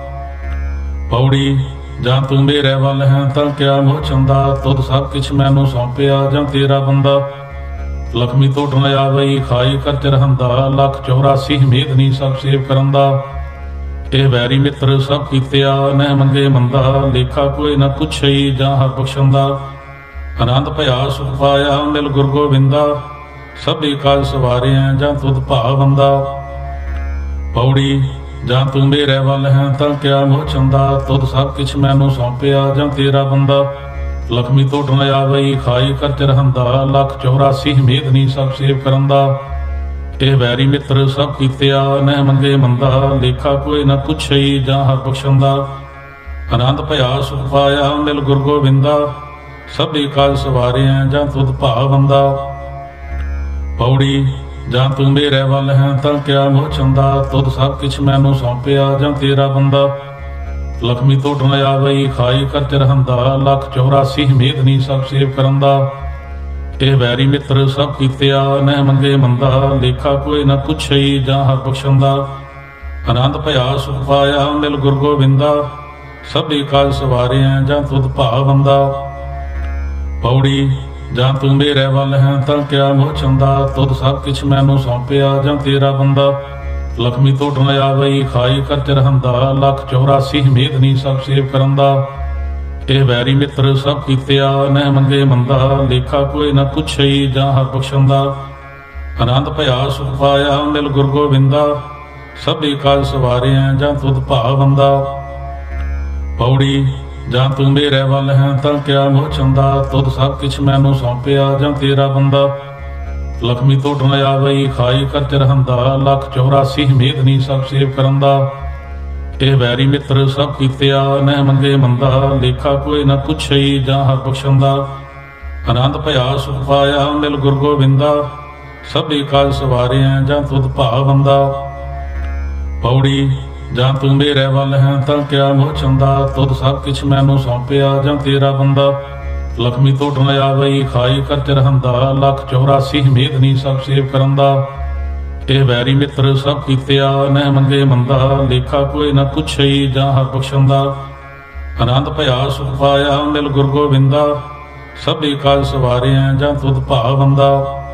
ਪੌੜੀ ਜਾਂ ਤੂੰ ਮੇਰੇ ਵੱਲ ਹੈ ਤਾਂ ਕਿਆ ਮੋਹ ਚੰਦਾ, ਤੁਧ ਸਭ ਕਿਛ ਮੈਨੂੰ ਸੌਂਪਿਆ ਜਾਂ ਤੇਰਾ ਬੰਦਾ। ਲక్ష్ਮੀ ਤੋੜਨ ਆਵਈ ਖਾਈ ਕਰ ਚਰਹੰਦਾ, ਲਖ 84 ਮੇਦਨੀ ਸਭ ਸੇਵ ਕਰੰਦਾ। ਇਹ ਵੈਰੀ ਮਿੱਤਰ ਸਭ ਕੀਤਿਆ ਨਹਿ ਮੰਗੇ ਮੰਦਾ, ਲੇਖਾ ਕੋਈ ਨਾ ਪੁੱਛਈ ਜਾਂ ਹਰ ਬਖਸ਼ੰਦਾ। ਆਨੰਦ ਭਇਆ ਸੁਖ ਪਾਇਆ ਮਿਲ ਗੁਰ ਗੋਬਿੰਦਾ, ਸਭੇ ਕਾਜ ਸਵਾਰਿਆ ਜਾਂ ਤੁਧ ਭਾਵੰਦਾ। ਪੌੜੀ ਜਾਂ ਤੂੰ ਮੇਰੇ ਵੱਲ ਹੈ ਤਾਂ ਕਿਆ ਮੋਹ ਚੰਦਾ, ਤੁਧ ਸਭ ਕਿਛ ਮੈਨੂੰ ਸੌਂਪਿਆ ਜਾਂ ਤੇਰਾ ਬੰਦਾ। ਲਖਮੀ ਟੁੱਟ ਨ ਆਵਈ ਖਾਈ ਕਰ ਚਰਹੰਦਾ, ਲੱਖ 84 ਮੇਦਨੀ ਸਭ ਸੇਵ ਕਰੰਦਾ। ਇਹ ਵੈਰੀ ਮਿੱਤਰ ਸਭ ਕੀਤਿਆ ਨਹਿ ਮੰਗੇ ਮੰਦਾ, ਲੇਖਾ ਕੋਈ ਨਾ ਪੁੱਛਈ ਜਾਂ ਹਰ ਬਖਸ਼ੰਦਾ। ਆਨੰਦ ਭਇਆ ਸੁਖ ਪਾਇਆ ਮਿਲ ਗੁਰ ਗੋਬਿੰਦਾ, ਸਭੇ ਕਾਜ ਸਵਾਰਿਆ ਜਾਂ ਤੁਧ ਭਾਵੰਦਾ। ਪੌੜੀ ਜਾਂ ਤੂੰ ਮੇਰੇ ਵੱਲ ਹੈ ਤਾਂ ਕਿਆ ਮੋਹ ਚੰਦਾ, ਤੁਧ ਸਭ ਕਿਛ ਮੈਨੂੰ ਸੌਂਪਿਆ ਜਾਂ ਤੇਰਾ ਬੰਦਾ। ਲਖਮੀ ਟੁੱਟ ਨ ਆਵਈ ਖਾਈ ਕਰ ਚਰਹੰਦਾ, ਲੱਖ 84 ਮੇਦਨੀ ਸਭ ਸੇਵ ਕਰੰਦਾ। ਇਹ ਵੈਰੀ ਮਿੱਤਰ ਸਭ ਕੀਤਿਆ ਨਹਿ ਮੰਗੇ ਮੰਦਾ, ਲੇਖਾ ਕੋਈ ਨਾ ਪੁੱਛਈ ਜਾਂ ਹਰ ਬਖਸ਼ੰਦਾ। ਆਨੰਦ ਭਇਆ ਸੁਖ ਪਾਇਆ ਮਿਲ ਗੁਰ ਗੋਬਿੰਦਾ, ਸਭੇ ਕਾਜ ਸਵਾਰਿਆ ਜਾਂ ਤੁਧ ਭਾਵੰਦਾ। ਪੌੜੀ ਜਾਂ ਤੂੰ ਮੇਰੇ ਵੱਲ ਹੈ ਤਾਂ ਕਿਆ ਮੋਹ ਚੰਦਾ, ਤੁਧ ਸਭ ਕਿਛ ਮੈਨੂੰ ਸੌਂਪਿਆ ਜਾਂ ਤੇਰਾ ਬੰਦਾ। ਲਖਮੀ ਟੁੱਟ ਨ ਆਵਈ ਖਾਈ ਕਰ ਚਰਹੰਦਾ, ਲੱਖ 84 ਮੇਦਨੀ ਸਭ ਸੇਵ ਕਰੰਦਾ। ਇਹ ਵੈਰੀ ਮਿੱਤਰ ਸਭ ਕੀਤਿਆ ਨਹਿ ਮੰਗੇ ਮੰਦਾ, ਲੇਖਾ ਕੋਈ ਨਾ ਪੁੱਛਈ ਜਾਂ ਹਰ ਬਖਸ਼ੰਦਾ। ਆਨੰਦ ਭਇਆ ਸੁਖ ਪਾਇਆ ਮਿਲ ਗੁਰ ਗੋਬਿੰਦਾ, ਸਭੇ ਕਾਜ ਸਵਾਰਿਆ ਜਾਂ ਤੁਧ ਭਾਵੰਦਾ। ਪੌੜੀ ਜਾਂ ਤੂੰ ਮੇਰੇ ਵੱਲ ਹੈ ਤਾਂ ਕਿਆ ਮੋਹ ਚੰਦਾ, ਤੁਧ ਸਭ ਕਿਛ ਮੈਨੂੰ ਸੌਂਪਿਆ ਜਾਂ ਤੇਰਾ ਬੰਦਾ। ਲਖਮੀ ਟੁੱਟ ਨ ਆਵਈ ਖਾਈ ਕਰ ਚਰਹੰਦਾ, ਲੱਖ 84 ਮੇਦਨੀ ਸਭ ਸੇਵ ਕਰੰਦਾ। ਇਹ ਵੈਰੀ ਮਿੱਤਰ ਸਭ ਕੀਤਿਆ ਨਹਿ ਮੰਗੇ ਮੰਦਾ, ਲੇਖਾ ਕੋਈ ਨਾ ਪੁੱਛਈ ਜਾਂ ਹਰ ਬਖਸ਼ੰਦਾ। ਆਨੰਦ ਭਇਆ ਸੁਖ ਪਾਇਆ ਮਿਲ ਗੁਰ ਗੋਬਿੰਦਾ, ਸਭੇ ਕਾਜ ਸਵਾਰਿਆ ਜਾਂ ਤੁਧ ਭਾਵੰਦਾ। ਪੌੜੀ ਜਾਂ ਤੂੰ ਮੇਰੇ ਵੱਲ ਹੈ ਤਾਂ ਕਿਆ ਮੋਹ ਚੰਦਾ, ਤੁਧ ਸਭ ਕਿਛ ਮੈਨੂੰ ਸੌਂਪਿਆ ਜਾਂ ਤੇਰਾ ਬੰਦਾ। ਲਖਮੀ ਟੁੱਟ ਨ ਆਵਈ ਖਾਈ ਕਰ ਚਰਹੰਦਾ, ਲੱਖ 84 ਮੇਦਨੀ ਸਭ ਸੇਵ ਕਰੰਦਾ। ਇਹ ਵੈਰੀ ਮਿੱਤਰ ਸਭ ਕੀਤਿਆ ਨਹਿ ਮੰਗੇ ਮੰਦਾ, ਲੇਖਾ ਕੋਈ ਨਾ ਪੁੱਛਈ ਜਾਂ ਹਰ ਬਖਸ਼ੰਦਾ। ਆਨੰਦ ਭਇਆ ਸੁਖ ਪਾਇਆ ਮਿਲ ਗੁਰ ਗੋਬਿੰਦਾ, ਸਭੇ ਕਾਜ ਸਵਾਰਿਆ ਜਾਂ ਤੁਧ ਭਾਵੰਦਾ।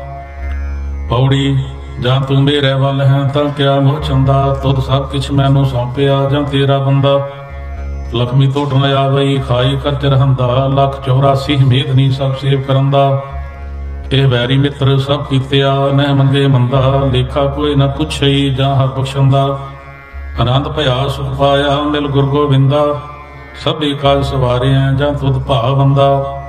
ਪੌੜੀ ਜਾਂ ਤੂੰ ਮੇਰੇ ਵੱਲ ਹੈ ਤਾਂ ਕਿਆ ਮੋਹ ਚੰਦਾ, ਤੁਧ ਸਭ ਕਿਛ ਮੈਨੂੰ ਸੌਂਪਿਆ ਜਾਂ ਤੇਰਾ ਬੰਦਾ। ਲਖਮੀ ਟੁੱਟ ਨ ਆਵਈ ਖਾਈ ਕਰ ਚਰਹੰਦਾ, ਲੱਖ 84 ਮੇਦਨੀ ਸਭ ਸੇਵ ਕਰੰਦਾ। ਇਹ ਵੈਰੀ ਮਿੱਤਰ ਸਭ ਕੀਤਿਆ ਨਹਿ ਮੰਗੇ ਮੰਦਾ, ਲੇਖਾ ਕੋਈ ਨਾ ਪੁੱਛਈ ਜਾਂ ਹਰ ਬਖਸ਼ੰਦਾ। ਆਨੰਦ ਭਇਆ ਸੁਖ ਪਾਇਆ ਮਿਲ ਗੁਰ ਗੋਬਿੰਦਾ, ਸਭੇ ਕਾਜ ਸਵਾਰਿਆ ਜਾਂ ਤੁਧ ਭਾਵੰਦਾ।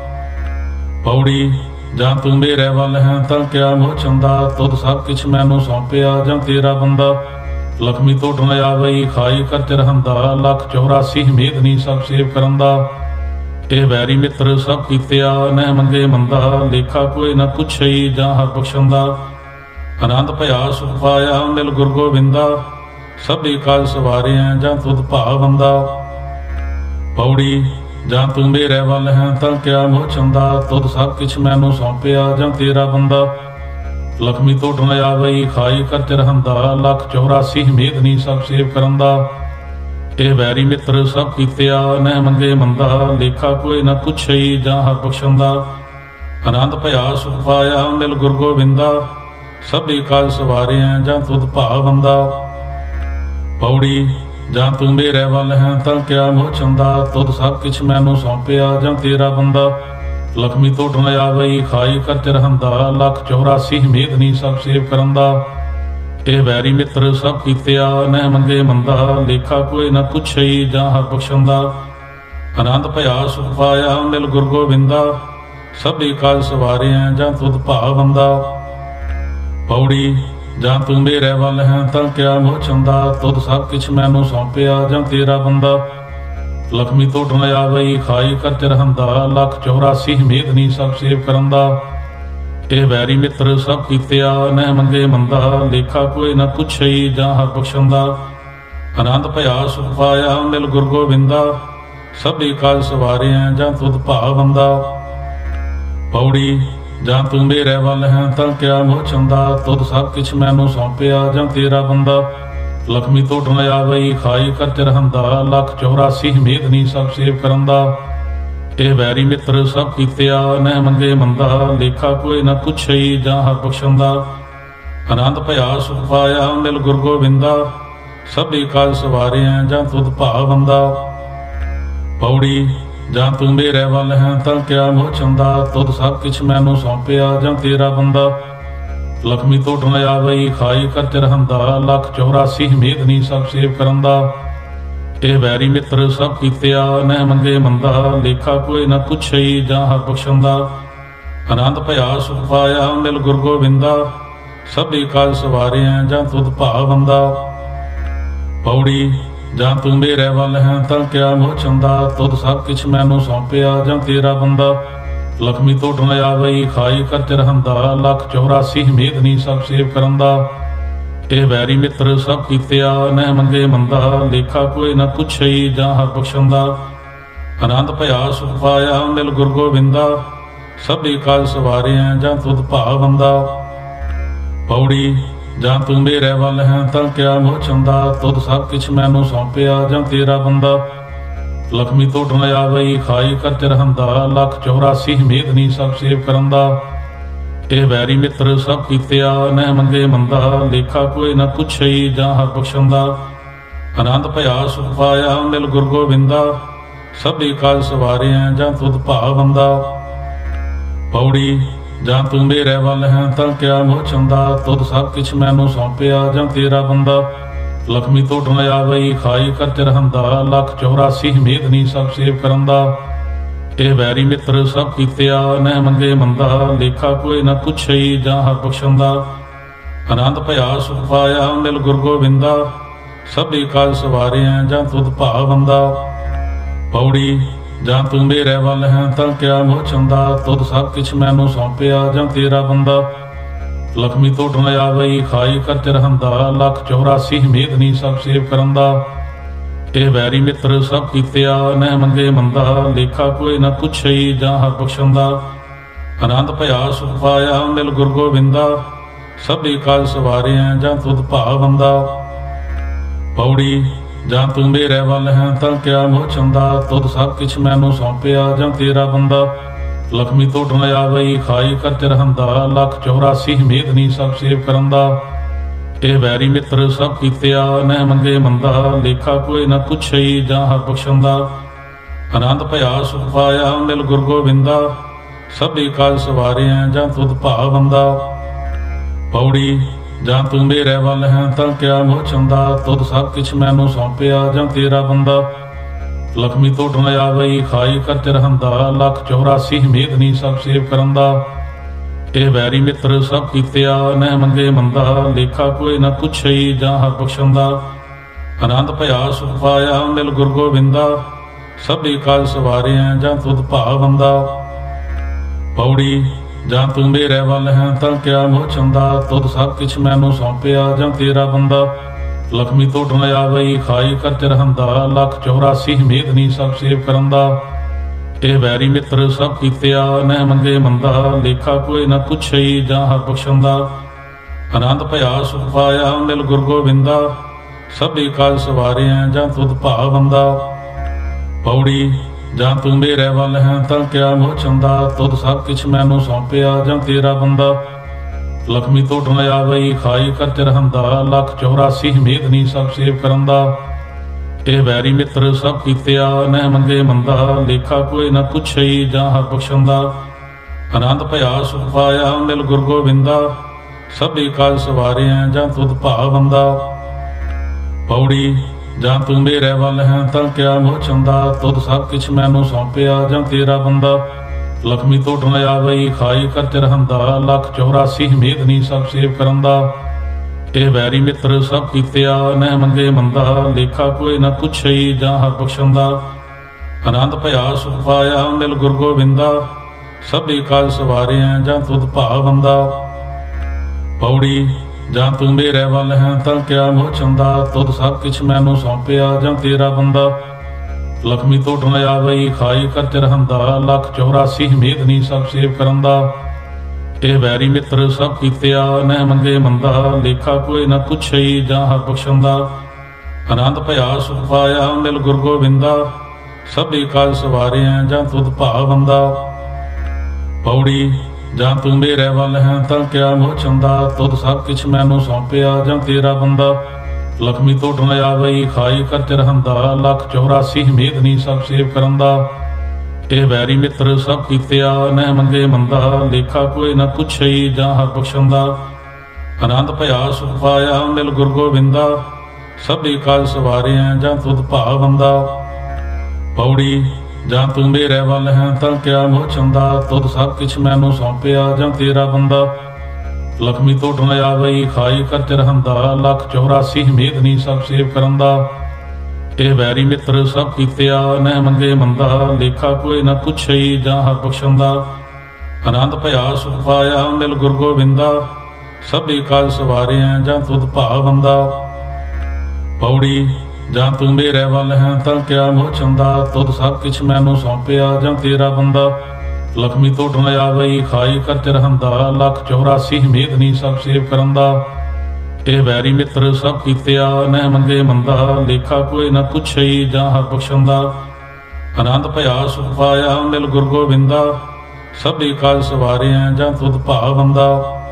ਪੌੜੀ ਜਾਂ ਤੂੰ ਮੇਰੇ ਵੱਲ ਹੈ ਤਾਂ ਕਿਆ ਮੋਹ ਚੰਦਾ, ਤੁਧ ਸਭ ਕਿਛ ਮੈਨੂੰ ਸੌਂਪਿਆ ਜਾਂ ਤੇਰਾ ਬੰਦਾ। ਲਖਮੀ ਟੁੱਟ ਨ ਆਵਈ ਖਾਈ ਕਰ ਚਰਹੰਦਾ, ਲੱਖ 84 ਮੇਦਨੀ ਸਭ ਸੇਵ ਕਰੰਦਾ। ਇਹ ਵੈਰੀ ਮਿੱਤਰ ਸਭ ਕੀਤਿਆ ਨਹਿ ਮੰਗੇ ਮੰਦਾ, ਲੇਖਾ ਕੋਈ ਨਾ ਪੁੱਛਈ ਜਾਂ ਹਰ ਬਖਸ਼ੰਦਾ। ਆਨੰਦ ਭਇਆ ਸੁਖ ਪਾਇਆ ਮਿਲ ਗੁਰ ਗੋਬਿੰਦਾ, ਸਭੇ ਕਾਜ ਸਵਾਰਿਆ ਜਾਂ ਤੁਧ ਭਾਵੰਦਾ। ਪੌੜੀ ਜਾਂ ਤੂੰ ਮੇਰੇ ਵੱਲ ਹੈ ਤਾਂ ਕਿਆ ਮੋਹ ਚੰਦਾ, ਤੁਧ ਸਭ ਕਿਛ ਮੈਨੂੰ ਸੌਂਪਿਆ ਜਾਂ ਤੇਰਾ ਬੰਦਾ। ਲਖਮੀ ਟੁੱਟ ਨ ਆਵਈ ਖਾਈ ਕਰ ਚਰਹੰਦਾ, ਲੱਖ 84 ਮੇਦਨੀ ਸਭ ਸੇਵ ਕਰੰਦਾ। ਇਹ ਵੈਰੀ ਮਿੱਤਰ ਸਭ ਕੀਤਿਆ ਨਹਿ ਮੰਗੇ ਮੰਦਾ, ਲੇਖਾ ਕੋਈ ਨਾ ਪੁੱਛਈ ਜਾਂ ਹਰ ਬਖਸ਼ੰਦਾ। ਆਨੰਦ ਭਇਆ ਸੁਖ ਪਾਇਆ ਮਿਲ ਗੁਰ ਗੋਬਿੰਦਾ, ਸਭੇ ਕਾਜ ਸਵਾਰਿਆ ਜਾਂ ਤੁਧ ਭਾਵੰਦਾ। ਪੌੜੀ ਜਾਂ ਤੂੰ ਮੇਰੇ ਵੱਲ ਹੈ ਤਾਂ ਕਿਆ ਮੋਹ ਚੰਦਾ, ਤੁਧ ਸਭ ਕਿਛ ਮੈਨੂੰ ਸੌਂਪਿਆ ਜਾਂ ਤੇਰਾ ਬੰਦਾ। ਲਖਮੀ ਟੁੱਟ ਨ ਆਵਈ ਖਾਈ ਕਰ ਚਰਹੰਦਾ, ਲੱਖ 84 ਮੇਦਨੀ ਸਭ ਸੇਵ ਕਰੰਦਾ। ਇਹ ਵੈਰੀ ਮਿੱਤਰ ਸਭ ਕੀਤਿਆ ਨਹਿ ਮੰਗੇ ਮੰਦਾ, ਲੇਖਾ ਕੋਈ ਨਾ ਪੁੱਛਈ ਜਾਂ ਹਰ ਬਖਸ਼ੰਦਾ। ਆਨੰਦ ਭਇਆ ਸੁਖ ਪਾਇਆ ਮਿਲ ਗੁਰ ਗੋਬਿੰਦਾ, ਸਭੇ ਕਾਜ ਸਵਾਰਿਆ ਜਾਂ ਤੁਧ ਭਾਵੰਦਾ। ਪੌੜੀ ਜਾਂ ਤੂੰ ਮੇਰੇ ਵੱਲ ਹੈ ਤਾਂ ਕਿਆ ਮੋਹ ਚੰਦਾ, ਤੁਧ ਸਭ ਕਿਛ ਮੈਨੂੰ ਸੌਂਪਿਆ ਜਾਂ ਤੇਰਾ ਬੰਦਾ। ਲਖਮੀ ਟੁੱਟ ਨ ਆਵਈ ਖਾਈ ਕਰ ਚਰਹੰਦਾ, ਲੱਖ 84 ਮੇਦਨੀ ਸਭ ਸੇਵ ਕਰੰਦਾ। ਇਹ ਵੈਰੀ ਮਿੱਤਰ ਸਭ ਕੀਤਿਆ ਨਹਿ ਮੰਗੇ ਮੰਦਾ, ਲੇਖਾ ਕੋਈ ਨਾ ਪੁੱਛਈ ਜਾਂ ਹਰ ਬਖਸ਼ੰਦਾ। ਆਨੰਦ ਭਇਆ ਸੁਖ ਪਾਇਆ ਮਿਲ ਗੁਰ ਗੋਬਿੰਦਾ, ਸਭੇ ਕਾਜ ਸਵਾਰਿਆ ਜਾਂ ਤੁਧ ਭਾਵੰਦਾ। ਪੌੜੀ ਜਾਂ ਤੂੰ ਮੇਰੇ ਵੱਲ ਹੈ ਤਾਂ ਕਿਆ ਮੋਹ ਚੰਦਾ, ਤੁਧ ਸਭ ਕਿਛ ਮੈਨੂੰ ਸੌਂਪਿਆ ਜਾਂ ਤੇਰਾ ਬੰਦਾ। ਲਖਮੀ ਟੁੱਟ ਨ ਆਵਈ ਖਾਈ ਕਰ ਚਰਹੰਦਾ, ਲੱਖ 84 ਮੇਦਨੀ ਸਭ ਸੇਵ ਕਰੰਦਾ। ਇਹ ਵੈਰੀ ਮਿੱਤਰ ਸਭ ਕੀਤਿਆ ਨਹਿ ਮੰਗੇ ਮੰਦਾ, ਲੇਖਾ ਕੋਈ ਨਾ ਪੁੱਛਈ ਜਾਂ ਹਰ ਬਖਸ਼ੰਦਾ। ਆਨੰਦ ਭਇਆ ਸੁਖ ਪਾਇਆ ਮਿਲ ਗੁਰ ਗੋਬਿੰਦਾ, ਸਭੇ ਕਾਜ ਸਵਾਰਿਆ ਜਾਂ ਤੁਧ ਭਾਵੰਦਾ। ਪੌੜੀ ਜਾਂ ਤੂੰ ਮੇਰੇ ਵੱਲ ਹੈ ਤਾਂ ਕਿਆ ਮੋਹ ਚੰਦਾ, ਤੁਧ ਸਭ ਕਿਛ ਮੈਨੂੰ ਸੌਂਪਿਆ ਜਾਂ ਤੇਰਾ ਬੰਦਾ। ਲਖਮੀ ਟੋਟਣ ਆਵਈ ਖਾਈ ਕਰ ਚਰਹੰਦਾ, ਲੱਖ 84 ਹਮੇਦਨੀ ਸਭ ਸੇਵ ਕਰੰਦਾ। ਇਹ ਵੈਰੀ ਮਿੱਤਰ ਸਭ ਕੀਤਿਆ ਨਹਿ ਮੰਗੇ ਮੰਦਾ, ਲੇਖਾ ਕੋਈ ਨਾ ਪੁੱਛਈ ਜਾਂ ਹਰ ਬਖਸ਼ੰਦਾ। ਆਨੰਦ ਭਇਆ ਸੁਖ ਪਾਇਆ ਮਿਲ ਗੁਰ ਗੋਬਿੰਦਾ, ਸਭੇ ਕਾਜ ਸਵਾਰਿਆ ਜਾਂ ਤੁਧ ਭਾਵੰਦਾ। ਪੌੜੀ ਜਾਂ ਤੂੰ ਮੇਰੇ ਵੱਲ ਹੈ ਤਾਂ ਕਿਆ ਮੋਹ ਚੰਦਾ, ਤੁਧ ਸਭ ਕਿਛ ਮੈਨੂੰ ਸੌਂਪਿਆ ਜਾਂ ਤੇਰਾ ਬੰਦਾ। ਲਖਮੀ ਟੋਟਣ ਆਵਈ ਖਾਈ ਕਰ ਚਰਹੰਦਾ, ਲੱਖ 84 ਹਮੇਦਨੀ ਸਭ ਸੇਵ ਕਰੰਦਾ। ਇਹ ਵੈਰੀ ਮਿੱਤਰ ਸਭ ਕੀਤਿਆ ਨਹਿ ਮੰਗੇ ਮੰਦਾ, ਲੇਖਾ ਕੋਈ ਨਾ ਪੁੱਛਈ ਜਾਂ ਹਰ ਬਖਸ਼ੰਦਾ। ਆਨੰਦ ਭਇਆ ਸੁਖ ਪਾਇਆ ਮਿਲ ਗੁਰ ਗੋਬਿੰਦਾ, ਸਭੇ ਕਾਜ ਸਵਾਰਿਆ ਜਾਂ ਤੁਧ ਭਾਵੰਦਾ। ਪੌੜੀ ਜਾਂ ਤੂੰ ਮੇਰੇ ਵੱਲ ਹੈ ਤਾਂ ਕਿਆ ਮੋਹ ਚੰਦਾ, ਤੁਧ ਸਭ ਕਿਛ ਮੈਨੂੰ ਸੌਂਪਿਆ ਜਾਂ ਤੇਰਾ ਬੰਦਾ। ਲਖਮੀ ਟੋਟਣ ਆਵਈ ਖਾਈ ਕਰ ਚਰਹੰਦਾ, ਲੱਖ 84 ਹਮੇਦਨੀ ਸਭ ਸੇਵ ਕਰੰਦਾ। ਇਹ ਵੈਰੀ ਮਿੱਤਰ ਸਭ ਕੀਤਿਆ ਨਹਿ ਮੰਗੇ ਮੰਦਾ, ਲੇਖਾ ਕੋਈ ਨਾ ਪੁੱਛਈ ਜਾਂ ਹਰ ਬਖਸ਼ੰਦਾ। ਆਨੰਦ ਭਇਆ ਸੁਖ ਪਾਇਆ ਮਿਲ ਗੁਰ ਗੋਬਿੰਦਾ, ਸਭੇ ਕਾਜ ਸਵਾਰਿਆ ਜਾਂ ਤੁਧ ਭਾਵੰਦਾ। ਪੌੜੀ ਜਾਂ ਤੂੰ ਮੇਰੇ ਵੱਲ ਹੈ ਤਾਂ ਕਿਆ ਮੋਹ ਚੰਦਾ, ਤੁਧ ਸਭ ਕਿਛ ਮੈਨੂੰ ਸੌਂਪਿਆ ਜਾਂ ਤੇਰਾ ਬੰਦਾ। ਲਖਮੀ ਟੋਟਣ ਆਵਈ ਖਾਈ ਕਰ ਚਰਹੰਦਾ, ਲੱਖ 84 ਹਮੇਦਨੀ ਸਭ ਸੇਵ ਕਰੰਦਾ। ਇਹ ਵੈਰੀ ਮਿੱਤਰ ਸਭ ਕੀਤਿਆ ਨਹਿ ਮੰਗੇ ਮੰਦਾ, ਲੇਖਾ ਕੋਈ ਨਾ ਪੁੱਛਈ ਜਾਂ ਹਰ ਬਖਸ਼ੰਦਾ। ਆਨੰਦ ਭਇਆ ਸੁਖ ਪਾਇਆ ਮਿਲ ਗੁਰ ਗੋਬਿੰਦਾ, ਸਭੇ ਕਾਜ ਸਵਾਰਿਆ ਜਾਂ ਤੁਧ ਭਾਵੰਦਾ। ਪੌੜੀ ਜਾਂ ਤੂੰ ਮੇਰੇ ਵੱਲ ਹੈ ਤਾਂ ਕਿਆ ਮੋਹ ਚੰਦਾ, ਤੁਧ ਸਭ ਕਿਛ ਮੈਨੂੰ ਸੌਂਪਿਆ ਜਾਂ ਤੇਰਾ ਬੰਦਾ। ਲਖਮੀ ਟੋਟਣ ਆਵਈ ਖਾਈ ਕਰ ਚਰਹੰਦਾ, ਲੱਖ 84 ਹਮੇਦਨੀ ਸਭ ਸੇਵ ਕਰੰਦਾ। ਇਹ ਵੈਰੀ ਮਿੱਤਰ ਸਭ ਕੀਤਿਆ ਨਹਿ ਮੰਗੇ ਮੰਦਾ, ਲੇਖਾ ਕੋਈ ਨਾ ਪੁੱਛਈ ਜਾਂ ਹਰ ਬਖਸ਼ੰਦਾ। ਆਨੰਦ ਭਇਆ ਸੁਖ ਪਾਇਆ ਮਿਲ ਗੁਰ ਗੋਬਿੰਦਾ, ਸਭੇ ਕਾਜ ਸਵਾਰਿਆ ਜਾਂ ਤੁਧ ਭਾਵੰਦਾ। ਪੌੜੀ ਜਾਂ ਤੂੰ ਮੇਰੇ ਵੱਲ ਹੈ ਤਾਂ ਕਿਆ ਮੋਹ ਚੰਦਾ, ਤੁਧ ਸਭ ਕਿਛ ਮੈਨੂੰ ਸੌਂਪਿਆ ਜਾਂ ਤੇਰਾ ਬੰਦਾ। ਲਖਮੀ ਟੋਟਣ ਆਵਈ ਖਾਈ ਕਰ ਚਰਹੰਦਾ, ਲੱਖ 84 ਹਮੇਦਨੀ ਸਭ ਸੇਵ ਕਰੰਦਾ। ਇਹ ਵੈਰੀ ਮਿੱਤਰ ਸਭ ਕੀਤਿਆ ਨਹਿ ਮੰਗੇ ਮੰਦਾ, ਲੇਖਾ ਕੋਈ ਨਾ ਪੁੱਛਈ ਜਾਂ ਹਰ ਬਖਸ਼ੰਦਾ। ਆਨੰਦ ਭਇਆ ਸੁਖ ਪਾਇਆ ਮਿਲ ਗੁਰ ਗੋਬਿੰਦਾ, ਸਭੇ ਕਾਜ ਸਵਾਰਿਆ ਜਾਂ ਤੁਧ ਭਾਵੰਦਾ। ਪੌੜੀ ਜਾਂ ਤੂੰ ਮੇਰੇ ਵੱਲ ਹੈ ਤਾਂ ਕਿਆ ਮੋਹ ਚੰਦਾ, ਤੁਧ ਸਭ ਕਿਛ ਮੈਨੂੰ ਸੌਂਪਿਆ ਜਾਂ ਤੇਰਾ ਬੰਦਾ। ਲਖਮੀ ਟੋਟਣ ਆਵਈ ਖਾਈ ਕਰ ਚਰਹੰਦਾ, ਲੱਖ 84 ਹਮੇਦਨੀ ਸਭ ਸੇਵ ਕਰੰਦਾ। ਇਹ ਵੈਰੀ ਮਿੱਤਰ ਸਭ ਕੀਤਿਆ ਨਹਿ ਮੰਗੇ ਮੰਦਾ, ਲੇਖਾ ਕੋਈ ਨਾ ਪੁੱਛਈ ਜਾਂ ਹਰ ਬਖਸ਼ੰਦਾ। ਆਨੰਦ ਭਇਆ ਸੁਖ ਪਾਇਆ ਮਿਲ ਗੁਰ ਗੋਬਿੰਦਾ, ਸਭੇ ਕਾਜ ਸਵਾਰਿਆ ਜਾਂ ਤੁਧ ਭਾਵੰਦਾ। ਪੌੜੀ ਜਾਂ ਤੂੰ ਮੇਰੇ ਵੱਲ ਹੈ ਤਾਂ ਕਿਆ ਮੋਹ ਚੰਦਾ, ਤੁਧ ਸਭ ਕਿਛ ਮੈਨੂੰ ਸੌਂਪਿਆ ਜਾਂ ਤੇਰਾ ਬੰਦਾ। ਲਖਮੀ ਟੋਟਣ ਆਵਈ ਖਾਈ ਕਰ ਚਰਹੰਦਾ, ਲੱਖ 84 ਹਮੇਦਨੀ ਸਭ ਸੇਵ ਕਰੰਦਾ। ਇਹ ਵੈਰੀ ਮਿੱਤਰ ਸਭ ਕੀਤਿਆ ਨਹਿ ਮੰਗੇ ਮੰਦਾ, ਲੇਖਾ ਕੋਈ ਨਾ ਪੁੱਛਈ ਜਾਂ ਹਰ ਬਖਸ਼ੰਦਾ। ਆਨੰਦ ਭਇਆ ਸੁਖ ਪਾਇਆ ਮਿਲ ਗੁਰ ਗੋਬਿੰਦਾ, ਸਭੇ ਕਾਜ ਸਵਾਰਿਆ ਜਾਂ ਤੁਧ ਭਾਵੰਦਾ। ਪੌੜੀ ਜਾਂ ਤੂੰ ਮੇਰੇ ਵੱਲ ਹੈ ਤਾਂ ਕਿਆ ਮੋਹ ਚੰਦਾ, ਤੁਧ ਸਭ ਕਿਛ ਮੈਨੂੰ ਸੌਂਪਿਆ ਜਾਂ ਤੇਰਾ ਬੰਦਾ। ਲਖਮੀ ਟੋਟਣ ਆਵਈ ਖਾਈ ਕਰ ਚਰਹੰਦਾ, ਲੱਖ 84 ਹਮੇਦਨੀ ਸਭ ਸੇਵ ਕਰੰਦਾ। ਇਹ ਵੈਰੀ ਮਿੱਤਰ ਸਭ ਕੀਤਿਆ ਨਹਿ ਮੰਗੇ ਮੰਦਾ, ਲੇਖਾ ਕੋਈ ਨਾ ਪੁੱਛਈ ਜਾਂ ਹਰ ਬਖਸ਼ੰਦਾ। ਆਨੰਦ ਭਇਆ ਸੁਖ ਪਾਇਆ ਮਿਲ ਗੁਰ ਗੋਬਿੰਦਾ, ਸਭੇ ਕਾਜ ਸਵਾਰਿਆ ਜਾਂ ਤੁਧ ਭਾਵੰਦਾ। ਪੌੜੀ ਜਾਂ ਤੂੰ ਮੇਰੇ ਵੱਲ ਹੈ ਤਾਂ ਕਿਆ ਮੋਹ ਚੰਦਾ, ਤੁਧ ਸਭ ਕਿਛ ਮੈਨੂੰ ਸੌਂਪਿਆ ਜਾਂ ਤੇਰਾ ਬੰਦਾ। ਲਖਮੀ ਟੋਟਣ ਆਵਈ ਖਾਈ ਕਰ ਚਰਹੰਦਾ, ਲੱਖ 84 ਹਮੇਦਨੀ ਸਭ ਸੇਵ ਕਰੰਦਾ। ਇਹ ਵੈਰੀ ਮਿੱਤਰ ਸਭ ਕੀਤਿਆ ਨਹਿ ਮੰਗੇ ਮੰਦਾ, ਲੇਖਾ ਕੋਈ ਨਾ ਪੁੱਛਈ ਜਾਂ ਹਰ ਬਖਸ਼ੰਦਾ। ਆਨੰਦ ਭਇਆ ਸੁਖ ਪਾਇਆ ਮਿਲ ਗੁਰ ਗੋਬਿੰਦਾ, ਸਭੇ ਕਾਜ ਸਵਾਰਿਆ ਜਾਂ ਤੁਧ ਭਾਵੰਦਾ। ਪੌੜੀ ਜਾਂ ਤੂੰ ਮੇਰੇ ਵੱਲ ਹੈ ਤਾਂ ਕਿਆ ਮੋਹ ਚੰਦਾ, ਤੁਧ ਸਭ ਕਿਛ ਮੈਨੂੰ ਸੌਂਪਿਆ ਜਾਂ ਤੇਰਾ ਬੰਦਾ। ਲਖਮੀ ਟੋਟਣ ਆਵਈ ਖਾਈ ਕਰ ਚਰਹੰਦਾ, ਲੱਖ 84 ਹਮੇਦਨੀ ਸਭ ਸੇਵ ਕਰੰਦਾ। ਇਹ ਵੈਰੀ ਮਿੱਤਰ ਸਭ ਕੀਤਿਆ ਨਹਿ ਮੰਗੇ ਮੰਦਾ, ਲੇਖਾ ਕੋਈ ਨਾ ਪੁੱਛਈ ਜਾਂ ਹਰ ਬਖਸ਼ੰਦਾ। ਆਨੰਦ ਭਇਆ ਸੁਖ ਪਾਇਆ ਮਿਲ ਗੁਰ ਗੋਬਿੰਦਾ, ਸਭੇ ਕਾਜ ਸਵਾਰਿਆ ਜਾਂ ਤੁਧ ਭਾਵੰਦਾ। ਪੌੜੀ ਜਾਂ ਤੂੰ ਮੇਰੇ ਵੱਲ ਹੈ ਤਾਂ ਕਿਆ ਮੋਹ ਚੰਦਾ, ਤੁਧ ਸਭ ਕਿਛ ਮੈਨੂੰ ਸੌਂਪਿਆ ਜਾਂ ਤੇਰਾ ਬੰਦਾ। लक्ष्मी तोड़ न आवई खाई कर चरहंदा, लख 84 मेदनी सब सेव करंदा। ਇਹ ਵੈਰੀ ਮਿੱਤਰ ਸਭ ਕੀਤਿਆ ਨਹਿ ਮੰਗੇ ਮੰਦਾ, ਲੇਖਾ ਕੋਈ ਨਾ ਪੁੱਛਈ ਜਾਂ ਹਰ ਬਖਸ਼ੰਦਾ। ਆਨੰਦ ਭਇਆ ਸੁਖ ਪਾਇਆ ਮਿਲ ਗੁਰ ਗੋਬਿੰਦਾ, ਸਭੇ ਕਾਜ ਸਵਾਰਿਆ ਜਾਂ ਤੁਧ ਭਾਵੰਦਾ। ਪੌੜੀ ਜਾਂ ਤੂੰ ਮੇਰੇ ਵੱਲ ਹੈ ਤਾਂ ਕਿਆ ਮੋਹ ਚੰਦਾ, ਤੁਧ ਸਭ ਕਿਛ ਮੈਨੂੰ ਸੌਂਪਿਆ ਜਾਂ ਤੇਰਾ ਬੰਦਾ। ਲక్ష్ਮੀ ਤੋੜ ਨ ਆਵਈ ਖਾਈ ਕਰ ਚਰਹੰਦਾ, ਲਖ 84 ਮੇਦਨੀ ਸਭ ਸੇਵ ਕਰੰਦਾ। ਇਹ ਵੈਰੀ ਮਿੱਤਰ ਸਭ ਕੀਤਿਆ ਨਹਿ ਮੰਗੇ ਮੰਦਾ, ਲੇਖਾ ਕੋਈ ਨਾ ਪੁੱਛਈ ਜਾਂ ਹਰ ਬਖਸ਼ੰਦਾ। ਆਨੰਦ ਭਇਆ ਸੁਖ ਪਾਇਆ ਮਿਲ ਗੁਰ ਗੋਬਿੰਦਾ, ਸਭੇ ਕਾਜ ਸਵਾਰਿਆ ਜਾਂ ਤੁਧ ਭਾਵੰਦਾ। ਪੌੜੀ ਜਾਂ ਤੂੰ ਮੇਰੇ ਵੱਲ ਹੈ ਤਾਂ ਕਿਆ ਮੋਹ ਚੰਦਾ, ਤੁਧ ਸਭ ਕਿਛ ਮੈਨੂੰ ਸੌਂਪਿਆ ਜਾਂ ਤੇਰਾ ਬੰਦਾ। ਲక్ష్ਮੀ ਤੋੜ ਨ ਆਵਈ ਖਾਈ ਕਰ ਚਰਹੰਦਾ, ਲਖ 84 ਮੇਦਨੀ ਸਭ ਸੇਵ ਕਰੰਦਾ। ਇਹ ਵੈਰੀ ਮਿੱਤਰ ਸਭ ਕੀਤਿਆ ਨਹਿ ਮੰਗੇ ਮੰਦਾ, ਲੇਖਾ ਕੋਈ ਨਾ ਪੁੱਛਈ ਜਾਂ ਹਰ ਬਖਸ਼ੰਦਾ। ਆਨੰਦ ਭਇਆ ਸੁਖ ਪਾਇਆ ਮਿਲ ਗੁਰ ਗੋਬਿੰਦਾ, ਸਭੇ ਕਾਜ ਸਵਾਰਿਆ ਜਾਂ ਤੁਧ ਭਾਵੰਦਾ।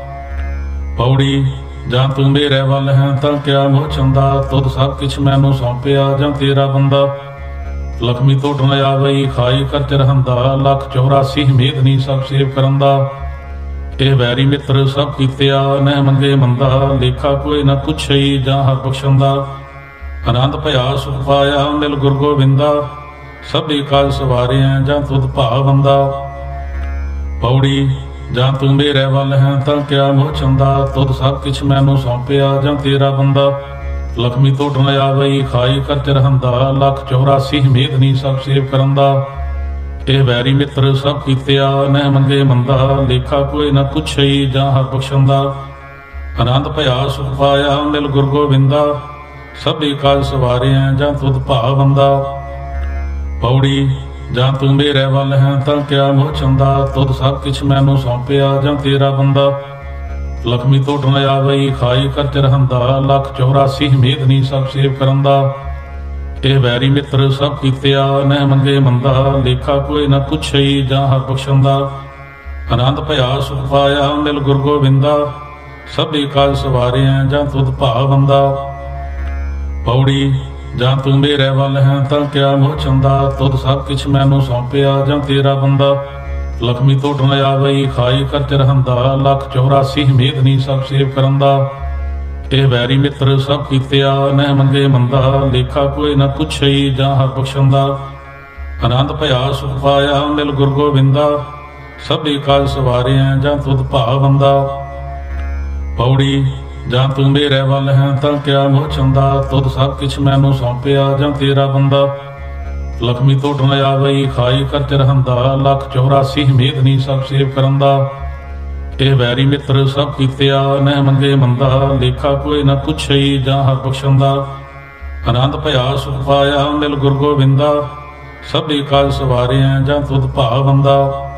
ਪੌੜੀ ਜਾਂ ਤੂੰ ਮੇਰੇ ਵੱਲ ਹੈ ਤਾਂ ਕਿਆ ਮੋਹ ਚੰਦਾ, ਤੁਧ ਸਭ ਕਿਛ ਮੈਨੂੰ ਸੌਂਪਿਆ ਜਾਂ ਤੇਰਾ ਬੰਦਾ। ਲక్ష్ਮੀ ਤੋੜ ਨ ਆਵਈ ਖਾਈ ਕਰ ਚਰਹੰਦਾ, ਲਖ 84 ਮੇਦਨੀ ਸਭ ਸੇਵ ਕਰੰਦਾ। ਇਹ ਵੈਰੀ ਮਿੱਤਰ ਸਭ ਕੀਤਿਆ ਨਹਿ ਮੰਗੇ ਮੰਦਾ, ਲੇਖਾ ਕੋਈ ਨਾ ਪੁੱਛਈ ਜਾਂ ਹਰ ਬਖਸ਼ੰਦਾ। ਆਨੰਦ ਭਇਆ ਸੁਖ ਪਾਇਆ ਮਿਲ ਗੁਰ ਗੋਬਿੰਦਾ, ਸਭੇ ਕਾਜ ਸਵਾਰਿਆ ਜਾਂ ਤੁਧ ਭਾਵੰਦਾ। ਪੌੜੀ ਜਾਂ ਤੂੰ ਮੇਰੇ ਵੱਲ ਹੈ ਤਾਂ ਕਿਆ ਮੋਹ ਚੰਦਾ, ਤੁਧ ਸਭ ਕਿਛ ਮੈਨੂੰ ਸੌਂਪਿਆ ਜਾਂ ਤੇਰਾ ਬੰਦਾ। ਲక్ష్ਮੀ ਤੋੜ ਨ ਆਵਈ ਖਾਈ ਕਰ ਚਰਹੰਦਾ, ਲਖ 84 ਮੇਦਨੀ ਸਭ ਸੇਵ ਕਰੰਦਾ। ਇਹ ਵੈਰੀ ਮਿੱਤਰ ਸਭ ਕੀਤਿਆ ਨਹਿ ਮੰਗੇ ਮੰਦਾ, ਲੇਖਾ ਕੋਈ ਨਾ ਪੁੱਛਈ ਜਾਂ ਹਰ ਬਖਸ਼ੰਦਾ। ਆਨੰਦ ਭਇਆ ਸੁਖ ਪਾਇਆ ਮਿਲ ਗੁਰ ਗੋਬਿੰਦਾ, ਸਭੇ ਕਾਜ ਸਵਾਰਿਆ ਜਾਂ ਤੁਧ ਭਾਵੰਦਾ। ਪੌੜੀ ਜਾਂ ਤੂੰ ਮੇਰੇ ਵੱਲ ਹੈ ਤਾਂ ਕਿਆ ਮੋਹ ਚੰਦਾ, ਤੁਧ ਸਭ ਕਿਛ ਮੈਨੂੰ ਸੌਂਪਿਆ ਜਾਂ ਤੇਰਾ ਬੰਦਾ। ਲక్ష్ਮੀ ਤੋੜ ਨ ਆਵਈ ਖਾਈ ਕਰ ਚਰਹੰਦਾ, ਲਖ 84 ਮੇਦਨੀ ਸਭ ਸੇਵ ਕਰੰਦਾ। ਇਹ ਵੈਰੀ ਮਿੱਤਰ ਸਭ ਕੀਤਿਆ ਨਹਿ ਮੰਗੇ ਮੰਦਾ, ਲੇਖਾ ਕੋਈ ਨਾ ਪੁੱਛਈ ਜਾਂ ਹਰ ਬਖਸ਼ੰਦਾ। ਆਨੰਦ ਭਇਆ ਸੁਖ ਪਾਇਆ ਮਿਲ ਗੁਰ ਗੋਬਿੰਦਾ, ਸਭੇ ਕਾਜ ਸਵਾਰਿਆ ਜਾਂ ਤੁਧ ਭਾਵੰਦਾ। ਪੌੜੀ ਜਾਂ ਤੂੰ ਮੇਰੇ ਵੱਲ ਹੈ ਤਾਂ ਕਿਆ ਮੋਹ ਚੰਦਾ, ਤੁਧ ਸਭ ਕਿਛ ਮੈਨੂੰ ਸੌਂਪਿਆ ਜਾਂ ਤੇਰਾ ਬੰਦਾ। ਲక్ష్ਮੀ ਤੋੜ ਨ ਆਵਈ ਖਾਈ ਕਰ ਚਰਹੰਦਾ, ਲਖ 84 ਮੇਦਨੀ ਸਭ ਸੇਵ ਕਰੰਦਾ। ਇਹ ਵੈਰੀ ਮਿੱਤਰ ਸਭ ਕੀਤਿਆ ਨਹਿ ਮੰਗੇ ਮੰਦਾ, ਲੇਖਾ ਕੋਈ ਨਾ ਪੁੱਛਈ ਜਾਂ ਹਰ ਬਖਸ਼ੰਦਾ। ਆਨੰਦ ਭਇਆ ਸੁਖ ਪਾਇਆ ਮਿਲ ਗੁਰ ਗੋਬਿੰਦਾ, ਸਭੇ ਕਾਜ ਸਵਾਰਿਆ ਜਾਂ ਤੁਧ ਭਾਵੰਦਾ। ਪੌੜੀ ਜਾਂ ਤੂੰ ਮੇਰੇ ਵੱਲ ਹੈ ਤਾਂ ਕਿਆ ਮੋਹ ਚੰਦਾ, ਤੁਧ ਸਭ ਕਿਛ ਮੈਨੂੰ ਸੌਂਪਿਆ ਜਾਂ ਤੇਰਾ ਬੰਦਾ। ਲక్ష్ਮੀ ਤੋੜ ਨ ਆਵਈ ਖਾਈ ਕਰ ਚਰਹੰਦਾ, ਲਖ 84 ਮੇਦਨੀ ਸਭ ਸੇਵ ਕਰੰਦਾ। ਇਹ ਵੈਰੀ ਮਿੱਤਰ ਸਭ ਕੀਤਿਆ ਨਹਿ ਮੰਗੇ ਮੰਦਾ, ਲੇਖਾ ਕੋਈ ਨਾ ਪੁੱਛਈ ਜਾਂ ਹਰ ਬਖਸ਼ੰਦਾ। ਆਨੰਦ ਭਇਆ ਸੁਖ ਪਾਇਆ ਮਿਲ ਗੁਰ ਗੋਬਿੰਦਾ, ਸਭੇ ਕਾਜ ਸਵਾਰਿਆ ਜਾਂ ਤੁਧ ਭਾਵੰਦਾ।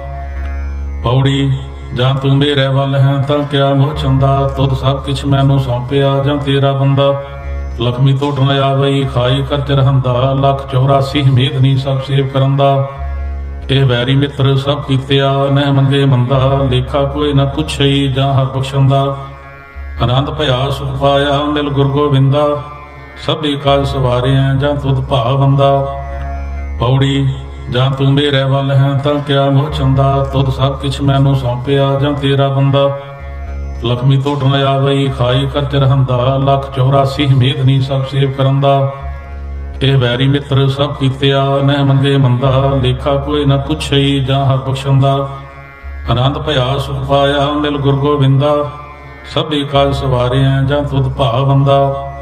ਪੌੜੀ ਜਾਂ ਤੂੰ ਮੇਰੇ ਵੱਲ ਹੈ ਤਾਂ ਕਿਆ ਮੋਹ ਚੰਦਾ, ਤੁਧ ਸਭ ਕਿਛ ਮੈਨੂੰ ਸੌਂਪਿਆ ਜਾਂ ਤੇਰਾ ਬੰਦਾ। ਲక్ష్ਮੀ ਤੋੜ ਨ ਆਵਈ ਖਾਈ ਕਰ ਚਰਹੰਦਾ, ਲਖ 84 ਮੇਦਨੀ ਸਭ ਸੇਵ ਕਰੰਦਾ। ਇਹ ਵੈਰੀ ਮਿੱਤਰ ਸਭ ਕੀਤਿਆ ਨਹਿ ਮੰਗੇ ਮੰਦਾ, ਲੇਖਾ ਕੋਈ ਨਾ ਪੁੱਛਈ ਜਾਂ ਹਰ ਬਖਸ਼ੰਦਾ। ਆਨੰਦ ਭਇਆ ਸੁਖ ਪਾਇਆ ਮਿਲ ਗੁਰ ਗੋਬਿੰਦਾ, ਸਭੇ ਕਾਜ ਸਵਾਰਿਆ ਜਾਂ ਤੁਧ ਭਾਵੰਦਾ। ਪੌੜੀ ਜਾਂ ਤੂੰ ਮੇਰੇ ਵੱਲ ਹੈ ਤਾਂ ਕਿਆ ਮੋਹ ਚੰਦਾ, ਤੁਧ ਸਭ ਕਿਛ ਮੈਨੂੰ ਸੌਂਪਿਆ ਜਾਂ ਤੇਰਾ ਬੰਦਾ। ਲక్ష్ਮੀ ਤੋੜ ਨ ਆਵਈ ਖਾਈ ਕਰ ਚਰਹੰਦਾ, ਲਖ 84 ਮੇਦਨੀ ਸਭ ਸੇਵ ਕਰੰਦਾ। ਇਹ ਵੈਰੀ ਮਿੱਤਰ ਸਭ ਕੀਤਿਆ ਨਹਿ ਮੰਗੇ ਮੰਦਾ, ਲੇਖਾ ਕੋਈ ਨਾ ਪੁੱਛਈ ਜਾਂ ਹਰ ਬਖਸ਼ੰਦਾ। ਆਨੰਦ ਭਇਆ ਸੁਖ ਪਾਇਆ ਮਿਲ ਗੁਰ ਗੋਬਿੰਦਾ, ਸਭੇ ਕਾਜ ਸਵਾਰਿਆ ਜਾਂ ਤੁਧ ਭਾਵੰਦਾ।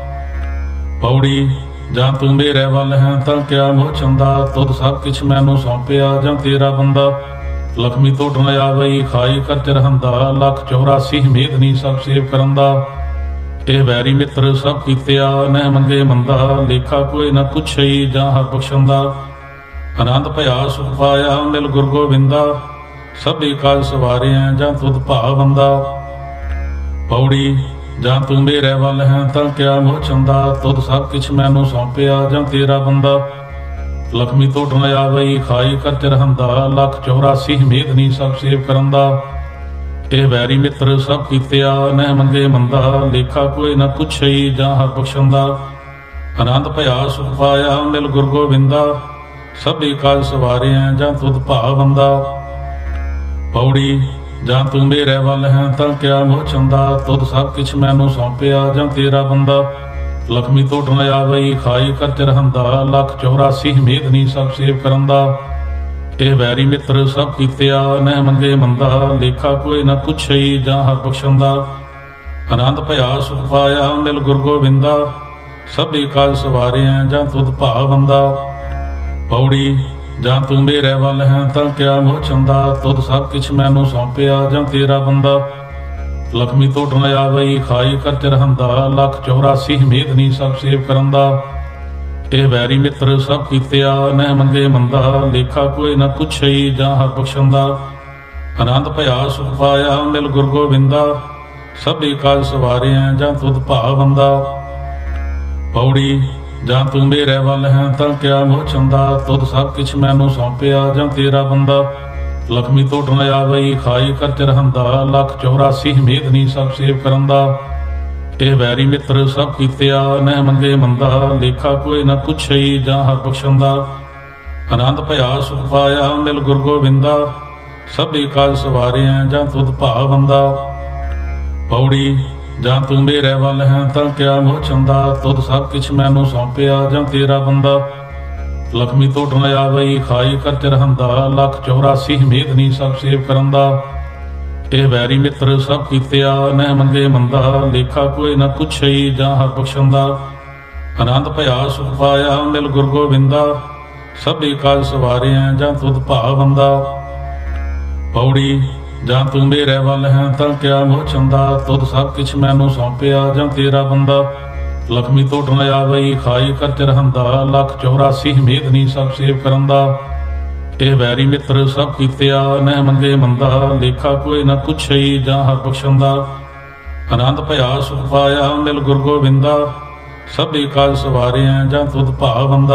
ਪੌੜੀ ਜਾਂ ਤੂੰ ਮੇਰੇ ਵੱਲ ਹੈ ਤਾਂ ਕਿਆ ਮੋਹ ਚੰਦਾ, ਤੁਧ ਸਭ ਕਿਛ ਮੈਨੂੰ ਸੌਂਪਿਆ ਜਾਂ ਤੇਰਾ ਬੰਦਾ। ਲక్ష్ਮੀ ਤੋੜ ਨ ਆਵਈ ਖਾਈ ਕਰ ਚਰਹੰਦਾ, ਲਖ 84 ਮੇਦਨੀ ਸਭ ਸੇਵ ਕਰੰਦਾ। ਇਹ ਵੈਰੀ ਮਿੱਤਰ ਸਭ ਕੀਤਿਆ ਨਹਿ ਮੰਗੇ ਮੰਦਾ, ਲੇਖਾ ਕੋਈ ਨਾ ਪੁੱਛਈ ਜਾਂ ਹਰ ਬਖਸ਼ੰਦਾ। ਆਨੰਦ ਭਇਆ ਸੁਖ ਪਾਇਆ ਮਿਲ ਗੁਰ ਗੋਬਿੰਦਾ, ਸਭੇ ਕਾਜ ਸਵਾਰਿਆ ਜਾਂ ਤੁਧ ਭਾਵੰਦਾ। ਪੌੜੀ ਜਾਂ ਤੂੰ ਮੇਰੇ ਵੱਲ ਹੈ ਤਾਂ ਕਿਆ ਮੋਹ ਚੰਦਾ, ਤੁਧ ਸਭ ਕਿਛ ਮੈਨੂੰ ਸੌਂਪਿਆ ਜਾਂ ਤੇਰਾ ਬੰਦਾ। ਲక్ష్ਮੀ ਤੋੜ ਨ ਆਵਈ ਖਾਈ ਕਰ ਚਰਹੰਦਾ, ਲਖ 84 ਮੇਦਨੀ ਸਭ ਸੇਵ ਕਰੰਦਾ। ਇਹ ਵੈਰੀ ਮਿੱਤਰ ਸਭ ਕੀਤਿਆ ਨਹਿ ਮੰਗੇ ਮੰਦਾ, ਲੇਖਾ ਕੋਈ ਨਾ ਪੁੱਛਈ ਜਾਂ ਹਰ ਬਖਸ਼ੰਦਾ। ਆਨੰਦ ਭਇਆ ਸੁਖ ਪਾਇਆ ਮਿਲ ਗੁਰ ਗੋਬਿੰਦਾ, ਸਭੇ ਕਾਜ ਸਵਾਰਿਆ ਜਾਂ ਤੁਧ ਭਾਵੰਦਾ। ਪੌੜੀ ਜਾਂ ਤੂੰ ਮੇਰੇ ਵੱਲ ਹੈ ਤਾਂ ਕਿਆ ਮੋਹ ਚੰਦਾ, ਤੁਧ ਸਭ ਕਿਛ ਮੈਨੂੰ ਸੌਂਪਿਆ ਜਾਂ ਤੇਰਾ ਬੰਦਾ। ਲਖਮੀ ਤੋਟ ਨ ਆਵਈ ਖਾਈ ਕਰ ਚਰਹੰਦਾ, ਲੱਖ 84 ਮੇਦਨੀ ਸਭ ਸੇਵ ਕਰੰਦਾ। ਇਹ ਵੈਰੀ ਮਿੱਤਰ ਸਭ ਕੀਤਿਆ ਨਹਿ ਮੰਗੇ ਮੰਦਾ, ਲੇਖਾ ਕੋਈ ਨਾ ਪੁੱਛਈ ਜਾਂ ਹਰ ਬਖਸ਼ੰਦਾ। ਆਨੰਦ ਭਇਆ ਸੁਖ ਪਾਇਆ ਮਿਲ ਗੁਰ ਗੋਬਿੰਦਾ, ਸਭੇ ਕਾਜ ਸਵਾਰਿਆ ਜਾਂ ਤੁਧ ਭਾਵੰਦਾ। ਪੌੜੀ ਜਾਂ ਤੂੰ ਮੇਰੇ ਵੱਲ ਹੈ ਤਾਂ ਕਿਆ ਮੋਹ ਚੰਦਾ, ਤੁਧ ਸਭ ਕਿਛ ਮੈਨੂੰ ਸੌਂਪਿਆ ਜਾਂ ਤੇਰਾ ਬੰਦਾ। ਲਖਮੀ ਤੋਟ ਨ ਆਵਈ ਖਾਈ ਕਰ ਚਰਹੰਦਾ, ਲੱਖ 84 ਮੇਦਨੀ ਸਭ ਸੇਵ ਕਰੰਦਾ। ਇਹ ਵੈਰੀ ਮਿੱਤਰ ਸਭ ਕੀਤਿਆ ਨਹਿ ਮੰਗੇ ਮੰਦਾ, ਲੇਖਾ ਕੋਈ ਨਾ ਪੁੱਛਈ ਜਾਂ ਹਰ ਬਖਸ਼ੰਦਾ। ਆਨੰਦ ਭਇਆ ਸੁਖ ਪਾਇਆ ਮਿਲ ਗੁਰ ਗੋਬਿੰਦਾ, ਸਭੇ ਕਾਜ ਸਵਾਰਿਆ ਜਾਂ ਤੁਧ ਭਾਵੰਦਾ। ਪੌੜੀ ਜਾਂ ਤੂੰ ਮੇਰੇ ਵੱਲ ਹੈ ਤਾਂ ਕਿਆ ਮੋਹ ਚੰਦਾ, ਤੁਧ ਸਭ ਕਿਛ ਮੈਨੂੰ ਸੌਂਪਿਆ ਜਾਂ ਤੇਰਾ ਬੰਦਾ। ਲਖਮੀ ਤੋਟ ਨ ਆਵਈ ਖਾਈ ਕਰ ਚਰਹੰਦਾ, ਲੱਖ 84 ਮੇਦਨੀ ਸਭ ਸੇਵ ਕਰੰਦਾ। ਇਹ ਵੈਰੀ ਮਿੱਤਰ ਸਭ ਕੀਤਿਆ ਨਹਿ ਮੰਗੇ ਮੰਦਾ, ਲੇਖਾ ਕੋਈ ਨਾ ਪੁੱਛਈ ਜਾਂ ਹਰ ਬਖਸ਼ੰਦਾ। ਆਨੰਦ ਭਇਆ ਸੁਖ ਪਾਇਆ ਮਿਲ ਗੁਰ ਗੋਬਿੰਦਾ, ਸਭੇ ਕਾਜ ਸਵਾਰਿਆ ਜਾਂ ਤੁਧ ਭਾਵੰਦਾ। ਪੌੜੀ ਜਾਂ ਤੂੰ ਮੇਰੇ ਵੱਲ ਹੈ ਤਾਂ ਕਿਆ ਮੋਹ ਚੰਦਾ, ਤੁਧ ਸਭ ਕਿਛ ਮੈਨੂੰ ਸੌਂਪਿਆ ਜਾਂ ਤੇਰਾ ਬੰਦਾ। ਲਖਮੀ ਤੋਟ ਨ ਆਵਈ ਖਾਈ ਕਰ ਚਰਹੰਦਾ, ਲੱਖ 84 ਮੇਦਨੀ ਸਭ ਸੇਵ ਕਰੰਦਾ। ਇਹ ਵੈਰੀ ਮਿੱਤਰ ਸਭ ਕੀਤਿਆ ਨਹਿ ਮੰਗੇ ਮੰਦਾ, ਲੇਖਾ ਕੋਈ ਨਾ ਪੁੱਛਈ ਜਾਂ ਹਰ ਬਖਸ਼ੰਦਾ। ਆਨੰਦ ਭਇਆ ਸੁਖ ਪਾਇਆ ਮਿਲ ਗੁਰ ਗੋਬਿੰਦਾ, ਸਭੇ ਕਾਜ ਸਵਾਰਿਆ ਜਾਂ ਤੁਧ ਭਾਵੰਦਾ। ਪੌੜੀ ਜਾਂ ਤੂੰ ਮੇਰੇ ਵੱਲ ਹੈ ਤਾਂ ਕਿਆ ਮੋਹ ਚੰਦਾ, ਤੁਧ ਸਭ ਕਿਛ ਮੈਨੂੰ ਸੌਂਪਿਆ ਜਾਂ ਤੇਰਾ ਬੰਦਾ। ਲਖਮੀ ਤੋਟ ਨ ਆਵਈ ਖਾਈ ਕਰ ਚਰਹੰਦਾ, ਲੱਖ 84 ਮੇਦਨੀ ਸਭ ਸੇਵ ਕਰੰਦਾ। ਇਹ ਵੈਰੀ ਮਿੱਤਰ ਸਭ ਕੀਤਿਆ ਨਹਿ ਮੰਗੇ ਮੰਦਾ, ਲੇਖਾ ਕੋਈ ਨਾ ਪੁੱਛਈ ਜਾਂ ਹਰ ਬਖਸ਼ੰਦਾ। ਆਨੰਦ ਭਇਆ ਸੁਖ ਪਾਇਆ ਮਿਲ ਗੁਰ ਗੋਬਿੰਦਾ, ਸਭੇ ਕਾਜ ਸਵਾਰਿਆ ਜਾਂ ਤੁਧ ਭਾਵੰਦਾ।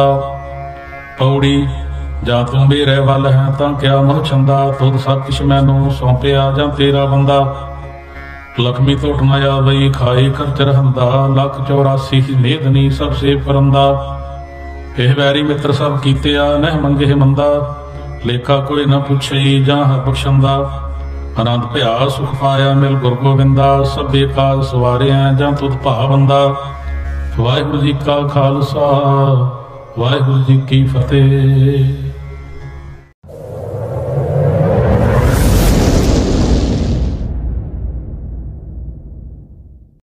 ਪੌੜੀ ਜਾਂ ਤੂੰ ਮੇਰੇ ਵੱਲ ਹੈ ਤਾਂ ਕਿਆ ਮੋਹ ਚੰਦਾ, ਤੁਧ ਸਭ ਕਿਛ ਮੈਨੂੰ ਸੌਂਪਿਆ ਜਾਂ ਤੇਰਾ ਬੰਦਾ। ਲਖਮੀ ਤੋਟ ਨ ਆਵਈ ਖਾਈ ਕਰ ਚਰਹੰਦਾ, ਲੱਖ 84 ਮੇਦਨੀ ਸਭ ਸੇਵ ਕਰੰਦਾ। ਇਹ ਵੈਰੀ ਮਿੱਤਰ ਸਭ ਕੀਤਿਆ ਨਹਿ ਮੰਗੇ ਮੰਦਾ, ਲੇਖਾ ਕੋਈ ਨਾ ਪੁੱਛਈ ਜਾਂ ਹਰ ਬਖਸ਼ੰਦਾ। ਆਨੰਦ ਭਇਆ ਸੁਖ ਪਾਇਆ ਮਿਲ ਗੁਰ ਗੋਬਿੰਦਾ, ਸਭੇ ਕਾਜ ਸਵਾਰਿਆ ਜਾਂ ਤੁਧ ਭਾਵੰਦਾ। ਵਾਹਿਗੁਰੂ ਜੀ ਕਾ ਖਾਲਸਾ, ਵਾਹਿਗੁਰੂ ਜੀ ਕੀ ਫਤਿਹ।